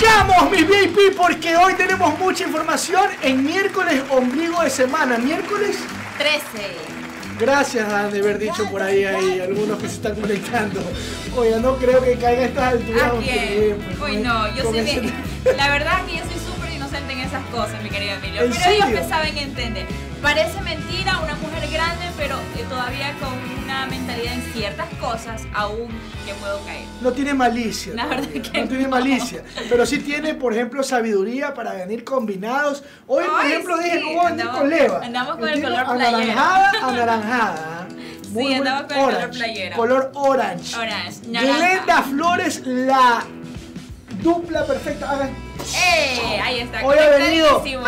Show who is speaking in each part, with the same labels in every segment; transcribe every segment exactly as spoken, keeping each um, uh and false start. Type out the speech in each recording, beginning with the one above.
Speaker 1: Arrancamos, mis V I P, porque hoy tenemos mucha información en miércoles ombligo de semana. Miércoles
Speaker 2: trece.
Speaker 1: Gracias, han de haber dicho por ahí, hay algunos que se están conectando. Oiga, no creo que caiga a estas alturas.
Speaker 2: ¿A quién? Uy, no, yo soy
Speaker 1: ese...
Speaker 2: bien. La verdad que yo soy súper inocente en esas cosas, mi querido Emilio.
Speaker 1: ¿En
Speaker 2: Pero
Speaker 1: serio?
Speaker 2: ellos me saben entender. Parece mentira, una mujer grande, pero eh, todavía con una mentalidad en ciertas cosas, aún que puedo caer.
Speaker 1: No tiene malicia.
Speaker 2: La verdad que
Speaker 1: no. No tiene malicia. Pero sí tiene, por ejemplo, sabiduría para venir combinados. Hoy, por
Speaker 2: Ay,
Speaker 1: ejemplo,
Speaker 2: sí,
Speaker 1: dije, ¿cómo venir
Speaker 2: andamos-
Speaker 1: con leva?
Speaker 2: andamos con el
Speaker 1: Entiendo,
Speaker 2: color playera.
Speaker 1: Anaranjada, anaranjada. Muy
Speaker 2: Sí, andamos
Speaker 1: buen-
Speaker 2: con el color
Speaker 1: orange,
Speaker 2: playera.
Speaker 1: Color orange.
Speaker 2: Orange, naranja.
Speaker 1: Glenda Flores, la dupla perfecta. Hagan.
Speaker 2: ¡Eh! Ahí está.
Speaker 1: Hoy ha venido.
Speaker 2: conectadísimo.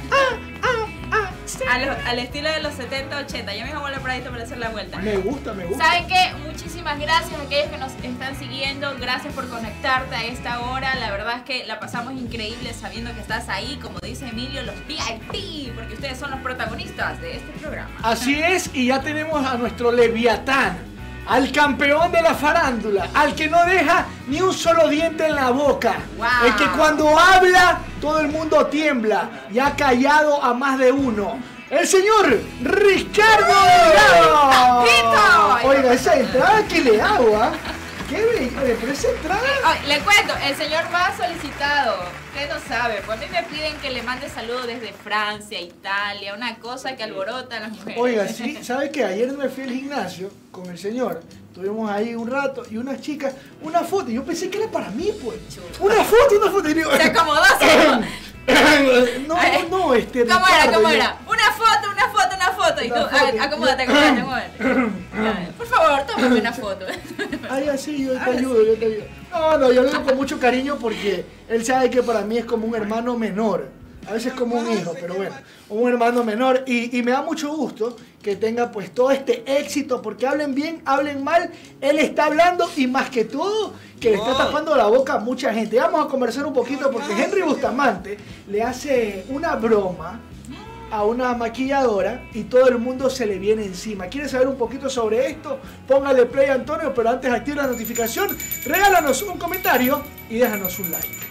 Speaker 2: A los- al estilo de los setenta ochenta. Yo mismo vuelvo por ahí para hacer la vuelta.
Speaker 1: Me gusta, me gusta.
Speaker 2: ¿Saben qué? Muchísimas gracias a aquellos que nos están siguiendo. Gracias por conectarte a esta hora. La verdad es que la pasamos increíble sabiendo que estás ahí, como dice Emilio, los V I P, porque ustedes son los protagonistas de este programa.
Speaker 1: Así es, y ya tenemos a nuestro Leviatán, al campeón de la farándula, al que no deja ni un solo diente en la boca,
Speaker 2: Wow.
Speaker 1: el que cuando habla todo el mundo tiembla y ha callado a más de uno. El señor Ricardo Delgado.
Speaker 2: ¡Papito!
Speaker 1: Oiga, esa entrada que le hago, ¿ah? ¿Qué bello? Oye, pero esa entrada...
Speaker 2: Ay, le cuento, el señor va solicitado. Usted no sabe, pues a mí me piden que le mande saludos desde Francia, Italia, una cosa que alborota a las mujeres.
Speaker 1: Oiga, sí, ¿sabe qué? Ayer me fui al gimnasio con el señor, estuvimos ahí un rato y unas chicas, una foto, y yo pensé que era para mí, pues. Una foto, una foto. Y digo,
Speaker 2: Se acomodó, se acomodó.
Speaker 1: no, no, este.
Speaker 2: ¿Cómo era?
Speaker 1: Ricardo,
Speaker 2: ¿Cómo
Speaker 1: yo-
Speaker 2: era? Una foto, una foto, una foto. Y tú,
Speaker 1: Una
Speaker 2: a
Speaker 1: foto.
Speaker 2: ver, acomódate, acomódate, acomódate. Por favor, tómame una foto.
Speaker 1: Ay, así, yo te ayudo, yo te ayudo. No, no, yo lo digo con mucho cariño porque él sabe que para mí es como un hermano menor. A veces como un hijo, pero bueno, un hermano menor. Y, y me da mucho gusto que tenga pues todo este éxito, porque hablen bien, hablen mal, él está hablando y más que todo, que le está tapando la boca a mucha gente. Vamos a conversar un poquito porque Henry Bustamante le hace una broma a una maquilladora y todo el mundo se le viene encima. ¿Quieres saber un poquito sobre esto? Póngale play, Antonio, pero antes activa la notificación, regálanos un comentario y déjanos un like.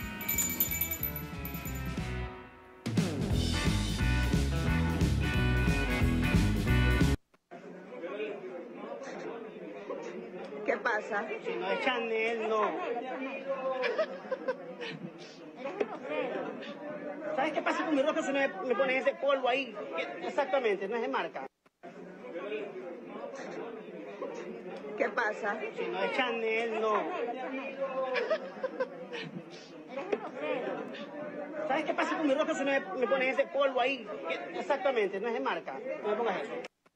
Speaker 3: ¿Qué pasa?
Speaker 4: Si no es Chanel, no. ¿Sabes qué pasa con mi rostro si me, me pones ese polvo ahí? ¿Qué? Exactamente, no es de marca.
Speaker 3: ¿Qué pasa?
Speaker 4: Si no es Chanel, no. ¿Sabes qué pasa con mi rostro si me, me pones ese polvo ahí? ¿Qué? Exactamente, no es de marca. No me pongas eso.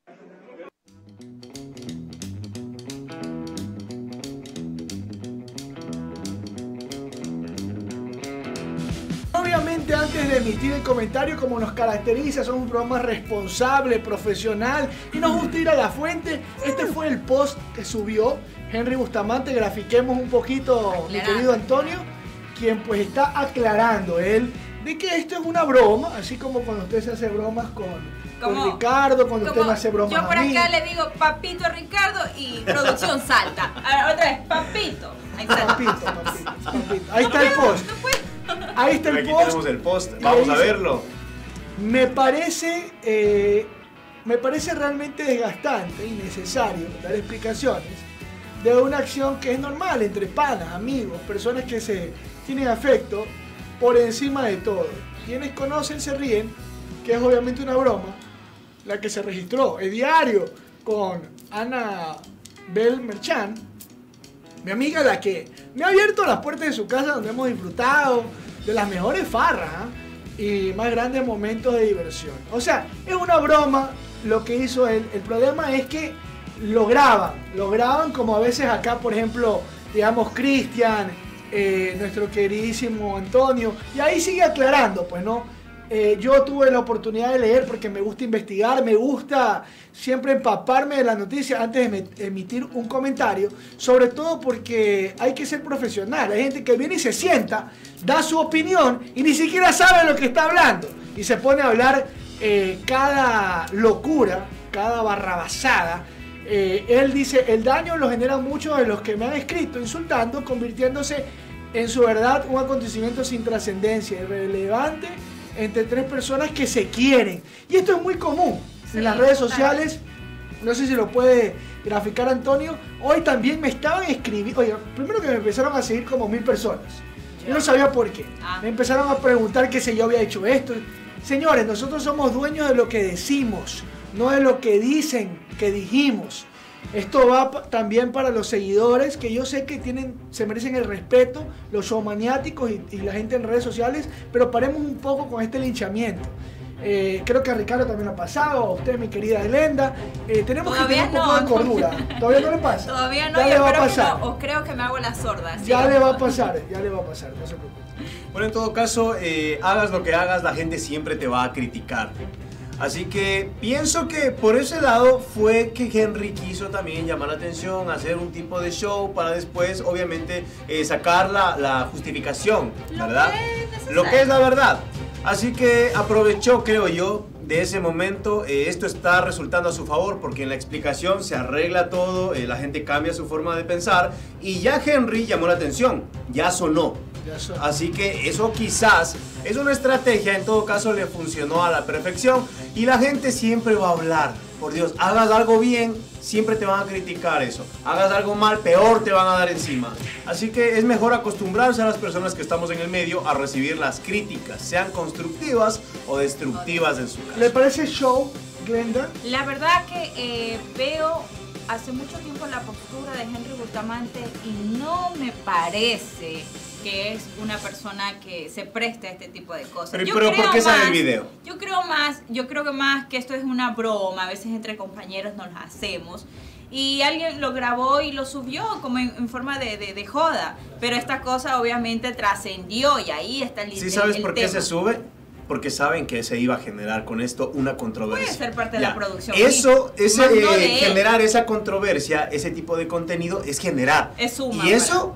Speaker 1: Obviamente, antes de emitir el comentario, como nos caracteriza, somos un programa responsable, profesional y nos gusta ir a la fuente. Este fue el post que subió Henry Bustamante. Grafiquemos un poquito, mi querido Antonio, quien pues está aclarando él de que esto es una broma, así como cuando usted se hace bromas con, con
Speaker 2: Como-
Speaker 1: Ricardo, cuando usted
Speaker 2: Como
Speaker 1: me hace bromas
Speaker 2: yo por
Speaker 1: a mí.
Speaker 2: acá le digo papito a Ricardo y producción salta. A ver, otra vez, papito. Ahí salta.
Speaker 1: Papito, papito, papito. Ahí está el post.
Speaker 2: No puedo.
Speaker 1: Ahí está el
Speaker 5: Aquí
Speaker 1: post.
Speaker 5: tenemos el post,
Speaker 1: Y
Speaker 5: vamos
Speaker 1: le
Speaker 5: a
Speaker 1: dice,
Speaker 5: verlo.
Speaker 1: Me parece, eh, me parece realmente desgastante y necesario dar explicaciones de una acción que es normal entre panas, amigos, personas que se tienen afecto por encima de todo. Quienes conocen se ríen, que es obviamente una broma, la que se registró el diario con Ana Bel Merchan, mi amiga, la que me ha abierto las puertas de su casa donde hemos disfrutado de las mejores farras, ¿eh? Y más grandes momentos de diversión. O sea, es una broma lo que hizo él. El problema es que lo graban, lo graban como a veces acá, por ejemplo, digamos, Cristian, eh, nuestro queridísimo Antonio, y ahí sigue aclarando, pues no. Eh, yo tuve la oportunidad de leer porque me gusta investigar, me gusta siempre empaparme de la noticia antes de emitir un comentario, sobre todo porque hay que ser profesional. Hay gente que viene y se sienta, da su opinión y ni siquiera sabe lo que está hablando y se pone a hablar eh, cada locura, cada barrabasada. Eh, él dice, el daño lo generan muchos de los que me han escrito insultando, convirtiéndose en su verdad un acontecimiento sin trascendencia, irrelevante entre tres personas que se quieren. Y esto es muy común
Speaker 2: Sí,
Speaker 1: en las redes
Speaker 2: claro.
Speaker 1: sociales. No sé si lo puede graficar Antonio. Hoy también me estaban escribiendo. Oiga, primero que me empezaron a seguir como mil personas. Yo no sabía por qué.
Speaker 2: Ah.
Speaker 1: Me empezaron a preguntar que si yo había hecho esto. Señores, nosotros somos dueños de lo que decimos, no de lo que dicen que dijimos. Esto va pa- también para los seguidores, que yo sé que tienen, se merecen el respeto, los showmaniáticos y, y la gente en redes sociales, pero paremos un poco con este linchamiento. Eh, creo que a Ricardo también lo ha pasado, a usted, mi querida Elenda. Eh, tenemos
Speaker 2: Todavía
Speaker 1: que tener un poco
Speaker 2: no.
Speaker 1: de cordura. ¿Todavía no le pasa?
Speaker 2: Todavía no,
Speaker 1: Ya
Speaker 2: y
Speaker 1: le va a
Speaker 2: espero que
Speaker 1: pasar.
Speaker 2: no, o creo que me hago la sorda.
Speaker 1: Ya
Speaker 2: sí.
Speaker 1: le va a pasar, ya le va a pasar, no se preocupe.
Speaker 5: Bueno, en todo caso, eh, hagas lo que hagas, la gente siempre te va a criticar. Así que pienso que por ese lado fue que Henry quiso también llamar la atención, hacer un tipo de show para después, obviamente, eh, sacar la, la justificación,
Speaker 2: Lo
Speaker 5: ¿verdad?
Speaker 2: que es necesario.
Speaker 5: Lo que es la verdad. Así que aprovechó, creo yo, de ese momento. Eh, esto está resultando a su favor porque en la explicación se arregla todo, eh, la gente cambia su forma de pensar y ya Henry llamó la atención, ya sonó.
Speaker 1: Ya son.
Speaker 5: Así que eso quizás es una estrategia, en todo caso le funcionó a la perfección y la gente siempre va a hablar. Por Dios, hagas algo bien, siempre te van a criticar eso. Hagas algo mal, peor te van a dar encima. Así que es mejor acostumbrarse a las personas que estamos en el medio a recibir las críticas, sean constructivas o destructivas en su caso.
Speaker 1: ¿Le parece show, Glenda?
Speaker 2: La verdad que eh, veo hace mucho tiempo la postura de Henry Bustamante y no me parece que es una persona que se preste a este tipo de cosas.
Speaker 5: Pero,
Speaker 2: Yo
Speaker 5: pero ¿por
Speaker 2: creo
Speaker 5: qué sale el
Speaker 2: más-
Speaker 5: video?
Speaker 2: Yo creo más, yo creo que más que esto es una broma, a veces entre compañeros nos la hacemos. Y alguien lo grabó y lo subió como en, en forma de, de, de joda. Pero esta cosa obviamente trascendió y ahí está el
Speaker 5: ¿Sí
Speaker 2: el-
Speaker 5: sabes
Speaker 2: el
Speaker 5: por qué
Speaker 2: tema.
Speaker 5: se sube? Porque saben que se iba a generar con esto una controversia.
Speaker 2: Puede ser parte de la producción.
Speaker 5: Eso, ese,
Speaker 2: Más no
Speaker 5: eh,
Speaker 2: de él.
Speaker 5: generar esa controversia, ese tipo de contenido, es generar.
Speaker 2: Es suma
Speaker 5: y eso,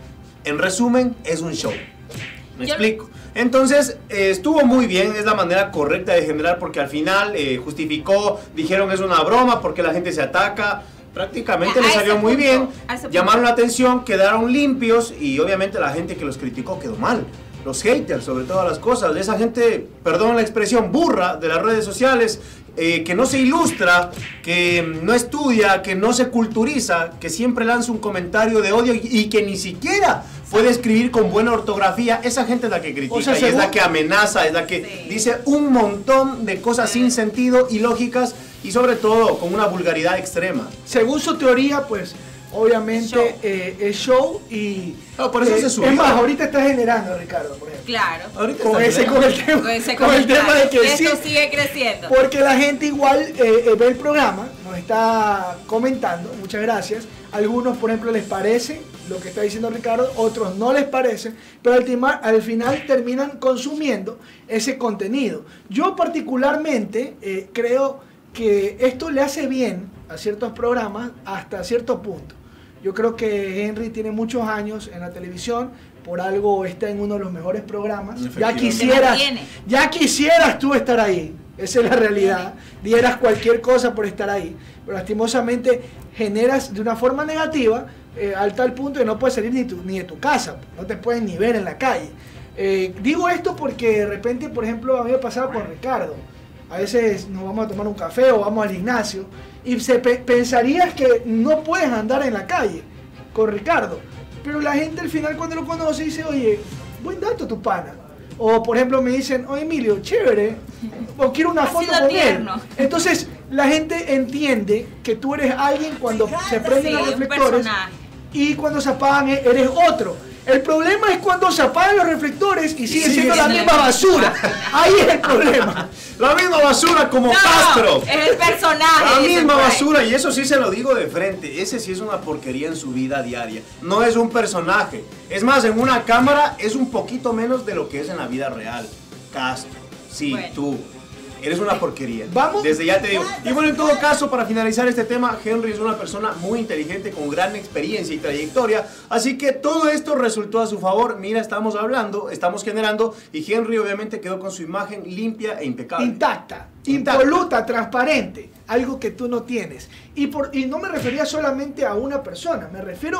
Speaker 5: en resumen, es un show. ¿Me
Speaker 2: Yo-
Speaker 5: explico? Entonces, eh, estuvo muy bien, es la manera correcta de generar, porque al final eh, justificó, dijeron es una broma, porque la gente se ataca. Prácticamente
Speaker 2: A
Speaker 5: le
Speaker 2: ese
Speaker 5: salió muy
Speaker 2: punto,
Speaker 5: bien,
Speaker 2: a ese punto.
Speaker 5: llamaron la atención, quedaron limpios y obviamente la gente que los criticó quedó mal. Los haters, sobre todas las cosas, esa gente, perdón la expresión, burra de las redes sociales, eh, que no se ilustra, que no estudia, que no se culturiza, que siempre lanza un comentario de odio y, y que ni siquiera puede escribir con buena ortografía, esa gente es la que critica
Speaker 1: O sea,
Speaker 5: y es
Speaker 1: según-
Speaker 5: la que amenaza, es la que
Speaker 2: Sí.
Speaker 5: dice un montón de cosas
Speaker 2: Sí.
Speaker 5: sin sentido, ilógicas y sobre todo con una vulgaridad extrema.
Speaker 1: Según su teoría, pues obviamente
Speaker 2: Show.
Speaker 1: eh, es show y...
Speaker 5: No, por eso
Speaker 1: eh,
Speaker 5: se subió.
Speaker 1: Es más, ahorita está generando, Ricardo, por ejemplo.
Speaker 2: Claro.
Speaker 5: Ahorita
Speaker 1: Con
Speaker 5: está
Speaker 1: ese,
Speaker 5: bien.
Speaker 1: con el tema,
Speaker 2: Con ese
Speaker 1: con el tema de
Speaker 2: comentario.
Speaker 1: que sí,
Speaker 2: Esto sigue creciendo.
Speaker 1: porque la gente igual eh, eh, ve el programa, nos está comentando, muchas gracias. Algunos, por ejemplo, les parece lo que está diciendo Ricardo, otros no les parece, pero al, tima- al final terminan consumiendo ese contenido. Yo particularmente eh, creo que esto le hace bien a ciertos programas hasta cierto punto. Yo creo que Henry tiene muchos años en la televisión, por algo está en uno de los mejores programas. Ya
Speaker 5: Efectivamente.
Speaker 1: quisieras,
Speaker 2: Se mantiene.
Speaker 1: ya quisieras tú estar ahí. Esa es la realidad. Dieras cualquier cosa por estar ahí. Pero lastimosamente generas de una forma negativa eh, al tal punto que no puedes salir ni, tu- ni de tu casa. No te pueden ni ver en la calle. Eh, digo esto porque de repente, por ejemplo, a mí me pasaba con Ricardo. A veces nos vamos a tomar un café o vamos al gimnasio y se pe- pensarías que no puedes andar en la calle con Ricardo. Pero la gente al final cuando lo conoce dice, oye, buen dato tu pana. O por ejemplo me dicen, oye Emilio, chévere, o quiero una
Speaker 2: Ha
Speaker 1: foto
Speaker 2: sido
Speaker 1: con
Speaker 2: tierno.
Speaker 1: él. Entonces la gente entiende que tú eres alguien cuando se prenden
Speaker 2: Sí,
Speaker 1: los
Speaker 2: un
Speaker 1: reflectores
Speaker 2: personaje.
Speaker 1: y cuando se apagan e- eres otro. El problema es cuando se apagan los reflectores y sigue
Speaker 5: Sigue
Speaker 1: siendo la
Speaker 5: siendo
Speaker 1: misma basura. Ahí es el problema.
Speaker 5: La misma basura como
Speaker 2: No,
Speaker 5: Castro.
Speaker 2: es el personaje.
Speaker 5: La
Speaker 2: dicen
Speaker 5: misma
Speaker 2: por ahí.
Speaker 5: basura, y eso sí se lo digo de frente, ese sí es una porquería en su vida diaria, no es un personaje, es más, en una cámara es un poquito menos de lo que es en la vida real. Castro, sí,
Speaker 2: Bueno.
Speaker 5: tú, eres una porquería,
Speaker 1: Vamos.
Speaker 5: desde ya te digo. Y bueno, en todo caso, para finalizar este tema, Henry es una persona muy inteligente, con gran experiencia y trayectoria, así que todo esto resultó a su favor. Mira, estamos hablando, estamos generando, y Henry obviamente quedó con su imagen limpia e impecable.
Speaker 1: Intacta,
Speaker 5: Intacta.
Speaker 1: impoluta, transparente, algo que tú no tienes. Y, por, y no me refería solamente a una persona, me refiero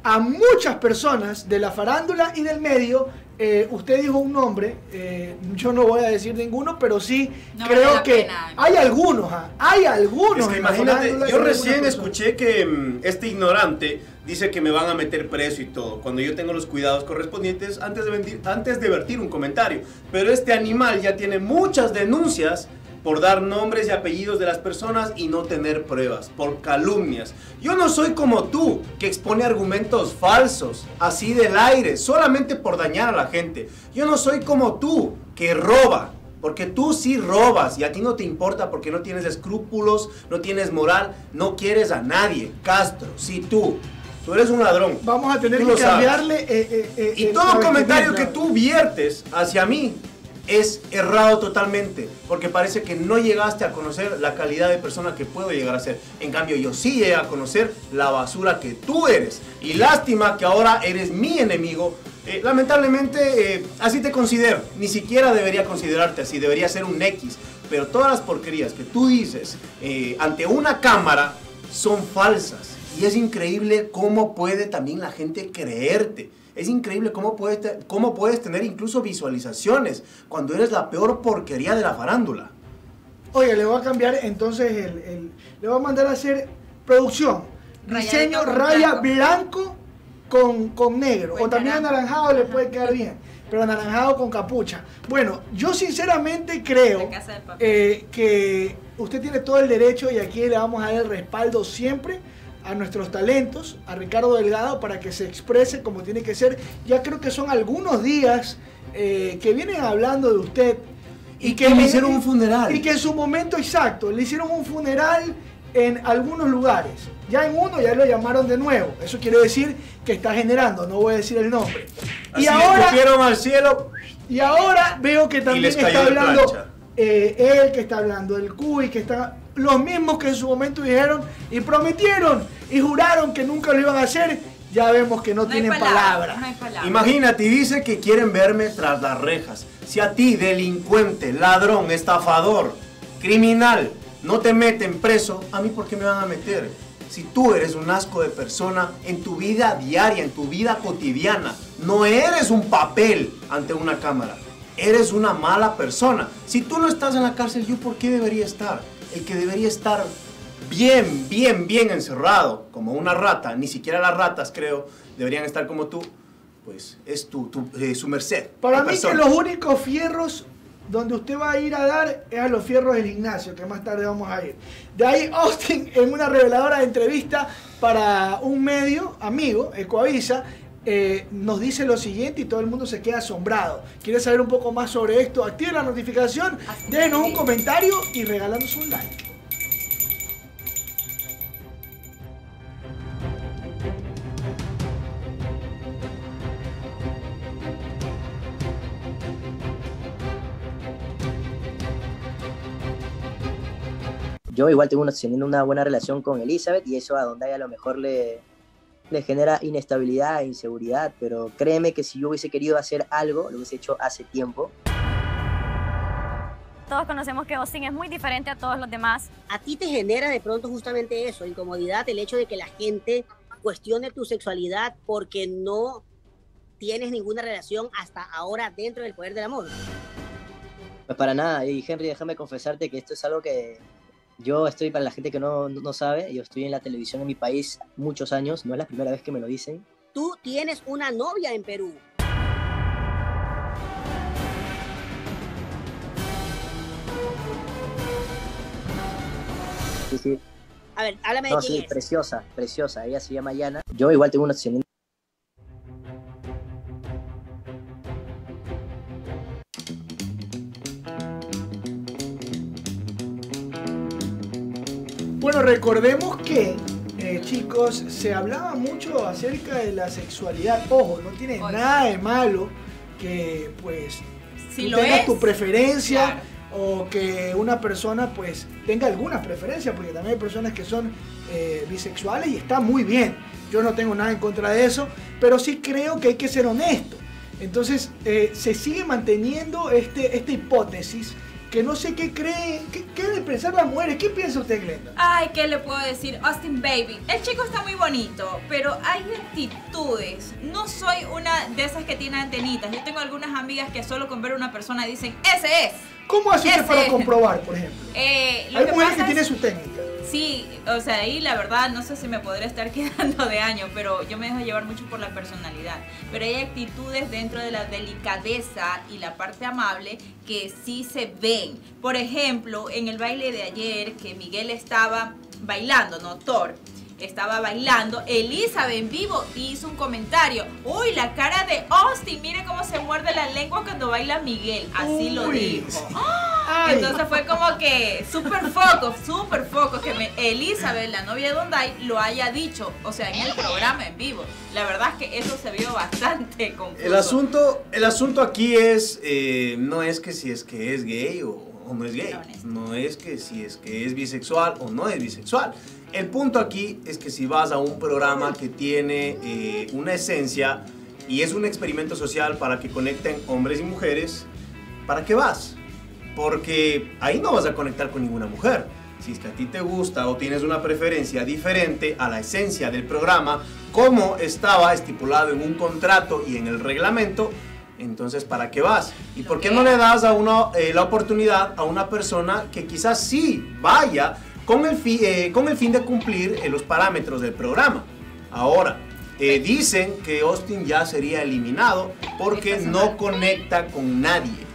Speaker 1: a muchas personas de la farándula y del medio. Eh, usted dijo un nombre, eh, yo no voy a decir ninguno, pero sí
Speaker 2: no
Speaker 1: creo
Speaker 2: vale la
Speaker 1: que
Speaker 2: pena.
Speaker 1: hay algunos, ¿ah? hay algunos.
Speaker 5: Es que
Speaker 1: en la
Speaker 5: imagínate,
Speaker 1: farándula
Speaker 5: yo
Speaker 1: y
Speaker 5: recién
Speaker 1: algunas
Speaker 5: escuché que mm, este ignorante dice que me van a meter preso y todo, cuando yo tengo los cuidados correspondientes antes de, vendir, antes de vertir un comentario. Pero este animal ya tiene muchas denuncias por dar nombres y apellidos de las personas y no tener pruebas, por calumnias. Yo no soy como tú, que expone argumentos falsos, así del aire, solamente por dañar a la gente. Yo no soy como tú, que roba, porque tú sí robas y a ti no te importa porque no tienes escrúpulos, no tienes moral, no quieres a nadie. Castro, sí tú. Tú eres un ladrón.
Speaker 1: Vamos a tener
Speaker 5: Tú
Speaker 1: que
Speaker 5: lo sabes.
Speaker 1: cambiarle. Eh, eh, eh,
Speaker 5: Y
Speaker 1: el-
Speaker 5: todo
Speaker 1: la
Speaker 5: comentario que
Speaker 1: vestimenta.
Speaker 5: tú viertes hacia mí es errado totalmente, porque parece que no llegaste a conocer la calidad de persona que puedo llegar a ser. En cambio, yo sí llegué a conocer la basura que tú eres. Y lástima que ahora eres mi enemigo. Eh, lamentablemente, eh, así te considero. Ni siquiera debería considerarte así, debería ser un X. Pero todas las porquerías que tú dices eh, ante una cámara son falsas. Y es increíble cómo puede también la gente creerte. Es increíble cómo puedes, te- cómo puedes tener incluso visualizaciones cuando eres la peor porquería de la farándula.
Speaker 1: Oye, le voy a cambiar entonces el, el- le voy a mandar a hacer producción.
Speaker 2: Rayadito
Speaker 1: Diseño
Speaker 2: con
Speaker 1: raya
Speaker 2: blanco.
Speaker 1: blanco con, con negro.
Speaker 2: Puede
Speaker 1: o también
Speaker 2: quedar.
Speaker 1: anaranjado le puede quedar bien. Pero anaranjado con capucha. Bueno, yo sinceramente creo
Speaker 2: La Casa del Papel.
Speaker 1: eh, que usted tiene todo el derecho y aquí le vamos a dar el respaldo siempre a nuestros talentos, a Ricardo Delgado, para que se exprese como tiene que ser. Ya creo que son algunos días eh, que vienen hablando de usted.
Speaker 5: Y que le
Speaker 1: en-
Speaker 5: hicieron un funeral.
Speaker 1: Y que en su momento exacto, le hicieron un funeral en algunos lugares. Ya en uno ya lo llamaron de nuevo. Eso quiere decir que está generando, no voy a decir el nombre.
Speaker 5: Así
Speaker 1: y ahora,
Speaker 5: le escupieron al cielo.
Speaker 1: y ahora veo que también
Speaker 5: les cayó
Speaker 1: está
Speaker 5: de
Speaker 1: hablando
Speaker 5: plancha.
Speaker 1: eh, él, que está hablando el Cuy, que está los mismos que en su momento dijeron y prometieron y juraron que nunca lo iban a hacer. Ya vemos que no,
Speaker 2: No hay
Speaker 1: tienen
Speaker 2: palabra,
Speaker 1: palabra.
Speaker 2: no hay palabra.
Speaker 5: Imagínate, y dice que quieren verme tras las rejas. Si a ti, delincuente, ladrón, estafador, criminal, no te meten preso, ¿a mí por qué me van a meter? Si tú eres un asco de persona en tu vida diaria, en tu vida cotidiana, no eres un papel ante una cámara, eres una mala persona. Si tú no estás en la cárcel, ¿yo por qué debería estar? El que debería estar bien, bien, bien encerrado, como una rata, ni siquiera las ratas creo deberían estar como tú, pues es tu, tu eh, su merced.
Speaker 1: Para
Speaker 5: tu
Speaker 1: mí
Speaker 5: persona.
Speaker 1: que los únicos fierros donde usted va a ir a dar es a los fierros del Ignacio, que más tarde vamos a ir. De ahí Austin, en una reveladora entrevista para un medio amigo, Ecoavisa, eh, nos dice lo siguiente y todo el mundo se queda asombrado. ¿Quiere saber un poco más sobre esto? Active la notificación,
Speaker 2: Así
Speaker 1: déjenos un
Speaker 2: es.
Speaker 1: comentario y regálanos un like.
Speaker 6: Yo igual tengo una, teniendo una buena relación con Elizabeth y eso a donde a lo mejor le, le genera inestabilidad e inseguridad, pero créeme que si yo hubiese querido hacer algo, lo hubiese hecho hace tiempo.
Speaker 7: Todos conocemos que Austin es muy diferente a todos los demás.
Speaker 8: A ti te genera de pronto justamente eso, incomodidad, el hecho de que la gente cuestione tu sexualidad porque no tienes ninguna relación hasta ahora dentro del poder del amor.
Speaker 6: Pues para nada, y Henry, déjame confesarte que esto es algo que yo estoy, para la gente que no, no sabe, yo estoy en la televisión en mi país muchos años, no es la primera vez que me lo dicen.
Speaker 8: Tú tienes una novia en Perú.
Speaker 6: Sí, sí.
Speaker 8: A ver, háblame de
Speaker 6: No,
Speaker 8: quién
Speaker 6: sí,
Speaker 8: es.
Speaker 6: preciosa, preciosa, ella se llama Yana. Yo igual tengo una teniendo
Speaker 1: Bueno, recordemos que, eh, chicos, se hablaba mucho acerca de la sexualidad. Ojo, no tiene
Speaker 2: Oye.
Speaker 1: nada de malo que, pues,
Speaker 2: Si
Speaker 1: tú
Speaker 2: lo
Speaker 1: tengas
Speaker 2: es,
Speaker 1: tu preferencia
Speaker 2: claro.
Speaker 1: o que una persona, pues, tenga alguna preferencia, porque también hay personas que son eh, bisexuales y está muy bien. Yo no tengo nada en contra de eso, pero sí creo que hay que ser honesto. Entonces, eh, se sigue manteniendo este, esta hipótesis que no sé qué creen, qué, qué deben pensar las mujeres. ¿Qué piensa usted, Glenda?
Speaker 2: Ay, ¿qué le puedo decir? Austin Baby, el chico está muy bonito, pero hay actitudes. No soy una de esas que tiene antenitas. Yo tengo algunas amigas que solo con ver a una persona dicen, ¡ese es!
Speaker 1: ¿Cómo hace usted
Speaker 2: Ese
Speaker 1: para
Speaker 2: es.
Speaker 1: comprobar, por ejemplo?
Speaker 2: Eh, lo
Speaker 1: Hay
Speaker 2: que
Speaker 1: mujeres que
Speaker 2: pasa
Speaker 1: tienen
Speaker 2: es-
Speaker 1: su técnica.
Speaker 2: Sí, o sea, ahí la verdad no sé si me podría estar quedando de año, pero yo me dejo llevar mucho por la personalidad. Pero hay actitudes dentro de la delicadeza y la parte amable que sí se ven. Por ejemplo, en el baile de ayer que Miguel estaba bailando, no Thor, estaba bailando, Elizabeth en vivo hizo un comentario. Uy, la cara de Austin, mire cómo se muerde la lengua cuando baila Miguel. Así lo
Speaker 1: Uy.
Speaker 2: dijo.
Speaker 1: Ay.
Speaker 2: Entonces fue como que súper foco, súper foco que me- Elizabeth, la novia de Donday, lo haya dicho, o sea, en el programa en vivo. La verdad es que eso se vio bastante confuso.
Speaker 5: El asunto, el asunto aquí es, eh, no es que si es que es gay o, o no es gay, no es que si es que es bisexual o no es bisexual. El punto aquí es que si vas a un programa que tiene eh, una esencia y es un experimento social para que conecten hombres y mujeres, ¿para qué vas? Porque ahí no vas a conectar con ninguna mujer. Si es que a ti te gusta o tienes una preferencia diferente a la esencia del programa, como estaba estipulado en un contrato y en el reglamento, entonces ¿para qué vas? ¿Y por qué no le das a uno, eh, la oportunidad a una persona que quizás sí vaya con el, fi- eh, con el fin de cumplir eh, los parámetros del programa? Ahora, eh, dicen que Austin ya sería eliminado porque no conecta con nadie.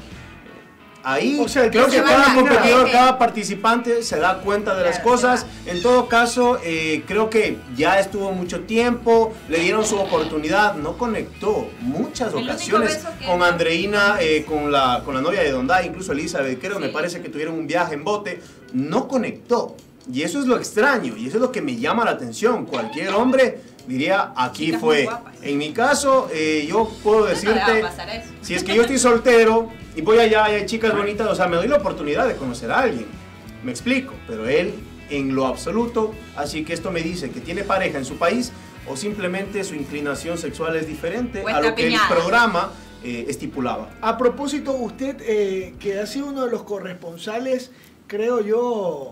Speaker 5: Ahí
Speaker 1: O sea, el
Speaker 5: creo
Speaker 1: que
Speaker 5: que
Speaker 1: se va a
Speaker 5: cada
Speaker 1: eliminar.
Speaker 5: competidor, cada participante se da cuenta de las cosas. En todo caso, eh, creo que ya estuvo mucho tiempo, le dieron su oportunidad, no conectó muchas
Speaker 2: El único
Speaker 5: ocasiones
Speaker 2: beso que
Speaker 5: con
Speaker 2: no-
Speaker 5: Andreina, eh, con, la, con la novia de Donday, incluso Elizabeth, creo, me parece que tuvieron un viaje en bote, no conectó. Y eso es lo extraño, y eso es lo que me llama la atención. Cualquier hombre diría, aquí
Speaker 2: Chicas muy
Speaker 5: fue.
Speaker 2: guapas.
Speaker 5: En mi caso, eh, yo puedo
Speaker 2: No le va
Speaker 5: decirte,
Speaker 2: a pasar eso.
Speaker 5: si es que yo estoy soltero y voy allá y hay chicas bonitas, o sea, me doy la oportunidad de conocer a alguien. Me explico, pero él en lo absoluto, así que esto me dice que tiene pareja en su país o simplemente su inclinación sexual es diferente
Speaker 2: O
Speaker 5: a
Speaker 2: está
Speaker 5: lo que el
Speaker 2: piñada.
Speaker 5: programa eh, estipulaba.
Speaker 1: A propósito, usted eh, que ha sido uno de los corresponsales, creo yo,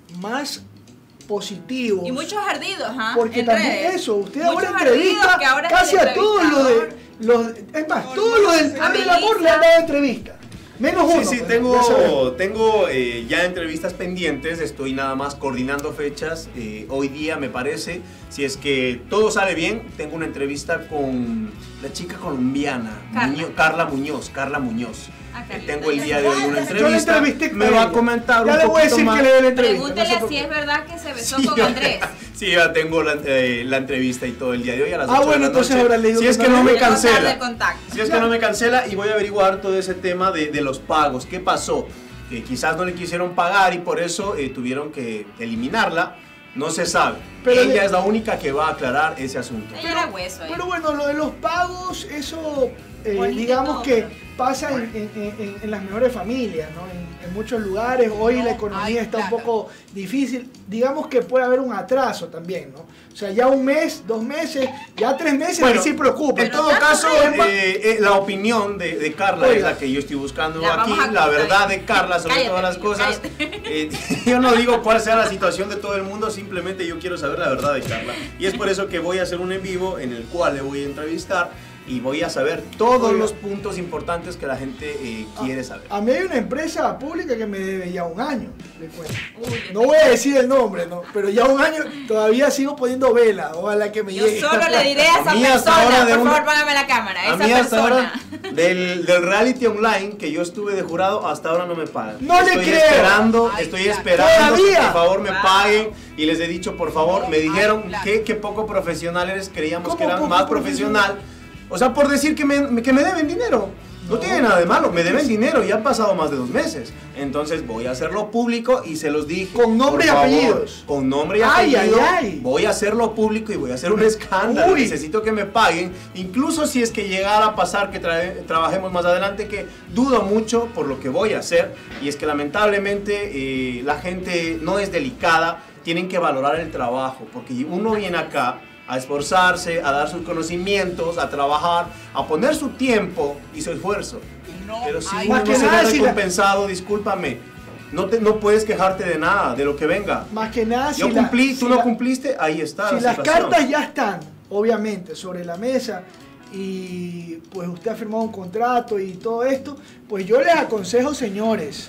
Speaker 1: más positivos.
Speaker 2: Y muchos ardidos, ¿ah?
Speaker 1: Porque
Speaker 2: En
Speaker 1: también
Speaker 2: redes.
Speaker 1: eso, usted
Speaker 2: Muchos
Speaker 1: ahora
Speaker 2: ardidos
Speaker 1: entrevista
Speaker 2: que ahora es
Speaker 1: casi
Speaker 2: el
Speaker 1: a todos los de. Los, es más, todos los del Poder del Amor le han dado entrevista. Menos uno.
Speaker 5: Sí, sí,
Speaker 1: pues, ya sabemos.
Speaker 5: tengo, tengo eh, ya entrevistas pendientes, estoy nada más coordinando fechas. Eh, hoy día me parece, si es que todo sale bien, tengo una entrevista con la chica colombiana,
Speaker 2: Carla.
Speaker 5: Muñoz- Carla Muñoz, Carla Muñoz.
Speaker 2: Ah,
Speaker 5: Eh,
Speaker 2: Carlita.
Speaker 5: tengo el día de hoy una
Speaker 1: Yo la
Speaker 5: entrevista,
Speaker 1: entrevisté
Speaker 5: me
Speaker 1: con
Speaker 5: va a
Speaker 1: ella.
Speaker 5: comentar
Speaker 1: Ya
Speaker 5: un
Speaker 1: le voy a
Speaker 5: poquito
Speaker 1: decir
Speaker 5: más.
Speaker 1: que le dé la entrevista. no
Speaker 2: Pregúntele
Speaker 1: se
Speaker 2: si
Speaker 1: preocupe.
Speaker 2: es verdad que se besó
Speaker 5: Sí,
Speaker 2: con
Speaker 5: ya-
Speaker 2: Andrés.
Speaker 5: Sí, ya tengo la, eh, la entrevista y todo el día de hoy a las
Speaker 1: Ah,
Speaker 5: ocho de
Speaker 1: bueno,
Speaker 5: la
Speaker 1: entonces
Speaker 5: noche.
Speaker 1: ahora le digo
Speaker 5: Si
Speaker 1: que
Speaker 5: es
Speaker 1: no
Speaker 5: que
Speaker 1: le
Speaker 5: no me
Speaker 1: voy a
Speaker 2: Vamos a darle
Speaker 5: cancela.
Speaker 2: el contacto.
Speaker 5: Si es que no me cancela, y voy a averiguar todo ese tema de, de los pagos. ¿Qué pasó? Que quizás no le quisieron pagar y por eso eh, tuvieron que eliminarla. No se sabe.
Speaker 1: Pero
Speaker 5: Ella
Speaker 1: de-
Speaker 5: es la única que va a aclarar ese asunto.
Speaker 2: Ella era hueso, ¿eh?
Speaker 1: Pero bueno, lo de los pagos, eso eh,
Speaker 2: Bonito
Speaker 1: digamos
Speaker 2: todo,
Speaker 1: que
Speaker 2: pero-
Speaker 1: pasa en, en- en- en las mejores familias, ¿no? En, en muchos lugares. Hoy la economía está un poco difícil. Digamos que puede haber un atraso también, ¿no? O sea, ya un mes, dos meses, ya tres meses,
Speaker 5: Bueno,
Speaker 1: ahí sí preocupa.
Speaker 5: En todo caso, eh, eh, la opinión de, de Carla
Speaker 1: Oiga.
Speaker 5: es la que yo estoy buscando
Speaker 2: La
Speaker 5: aquí.
Speaker 2: vamos a
Speaker 5: La
Speaker 2: cortar.
Speaker 5: verdad de Carla sobre
Speaker 2: Cállate,
Speaker 5: todas las
Speaker 2: Emilio,
Speaker 5: cosas.
Speaker 2: cállate.
Speaker 5: Eh, yo no digo cuál sea la situación de todo el mundo, simplemente yo quiero saber la verdad de Carla. Y es por eso que voy a hacer un en vivo en el cual le voy a entrevistar y voy a saber todos
Speaker 1: Oiga.
Speaker 5: los puntos importantes que la gente eh, quiere saber.
Speaker 1: A mí hay una empresa pública que me debe ya un año, le cuento.
Speaker 2: Uy, yo
Speaker 1: No
Speaker 2: te-
Speaker 1: voy a decir el nombre, ¿no? Pero ya un año todavía sigo poniendo vela. Ojalá que me
Speaker 2: Yo
Speaker 1: llegue.
Speaker 2: solo le diré a esa
Speaker 5: A mí hasta
Speaker 2: persona,
Speaker 5: ahora de
Speaker 2: por
Speaker 5: una-
Speaker 2: favor, págame la cámara.
Speaker 5: A
Speaker 2: Esa
Speaker 5: mí hasta
Speaker 2: persona.
Speaker 5: ahora, del, del reality online que yo estuve de jurado, hasta ahora no me pagan.
Speaker 1: No le
Speaker 5: estoy
Speaker 1: creo.
Speaker 5: Esperando,
Speaker 2: Ay,
Speaker 5: estoy
Speaker 2: claro.
Speaker 5: esperando que
Speaker 1: ¿Todavía?
Speaker 5: por favor me
Speaker 2: Wow.
Speaker 5: paguen. Y les he dicho, por favor, me dijeron
Speaker 2: claro.
Speaker 5: que, que poco profesional eres, creíamos
Speaker 1: ¿Cómo
Speaker 5: que eran
Speaker 1: poco
Speaker 5: más profesional. O sea, por decir que me, que me deben dinero. No,
Speaker 1: No.
Speaker 5: tiene nada de malo, me deben dinero, ya han pasado más de dos meses. Entonces voy a hacerlo público y se los dije.
Speaker 1: Con nombre
Speaker 5: por
Speaker 1: y
Speaker 5: favor,
Speaker 1: apellidos.
Speaker 5: Con nombre y
Speaker 1: Ay,
Speaker 5: apellido.
Speaker 1: ay, ay.
Speaker 5: Voy a hacerlo público y voy a hacer un escándalo.
Speaker 1: Uy.
Speaker 5: Necesito que me paguen. Incluso si es que llegara a pasar que tra- trabajemos más adelante, que dudo mucho por lo que voy a hacer. Y es que lamentablemente eh, la gente no es delicada. Tienen que valorar el trabajo. Porque uno viene acá a esforzarse, a dar sus conocimientos, a trabajar, a poner su tiempo y su esfuerzo. Pero si
Speaker 1: Más
Speaker 5: uno
Speaker 1: que
Speaker 5: no se
Speaker 1: nada,
Speaker 5: ve
Speaker 1: si la-
Speaker 5: recompensado, discúlpame, no, te, no puedes quejarte de nada, de lo que venga.
Speaker 1: Más que nada,
Speaker 5: Yo
Speaker 1: si
Speaker 5: cumplí,
Speaker 1: la,
Speaker 5: tú
Speaker 1: si
Speaker 5: no
Speaker 1: la-
Speaker 5: cumpliste, ahí está
Speaker 1: Si
Speaker 5: la
Speaker 1: las
Speaker 5: situación.
Speaker 1: cartas ya están, obviamente, sobre la mesa y pues usted ha firmado un contrato y todo esto, pues yo les aconsejo, señores,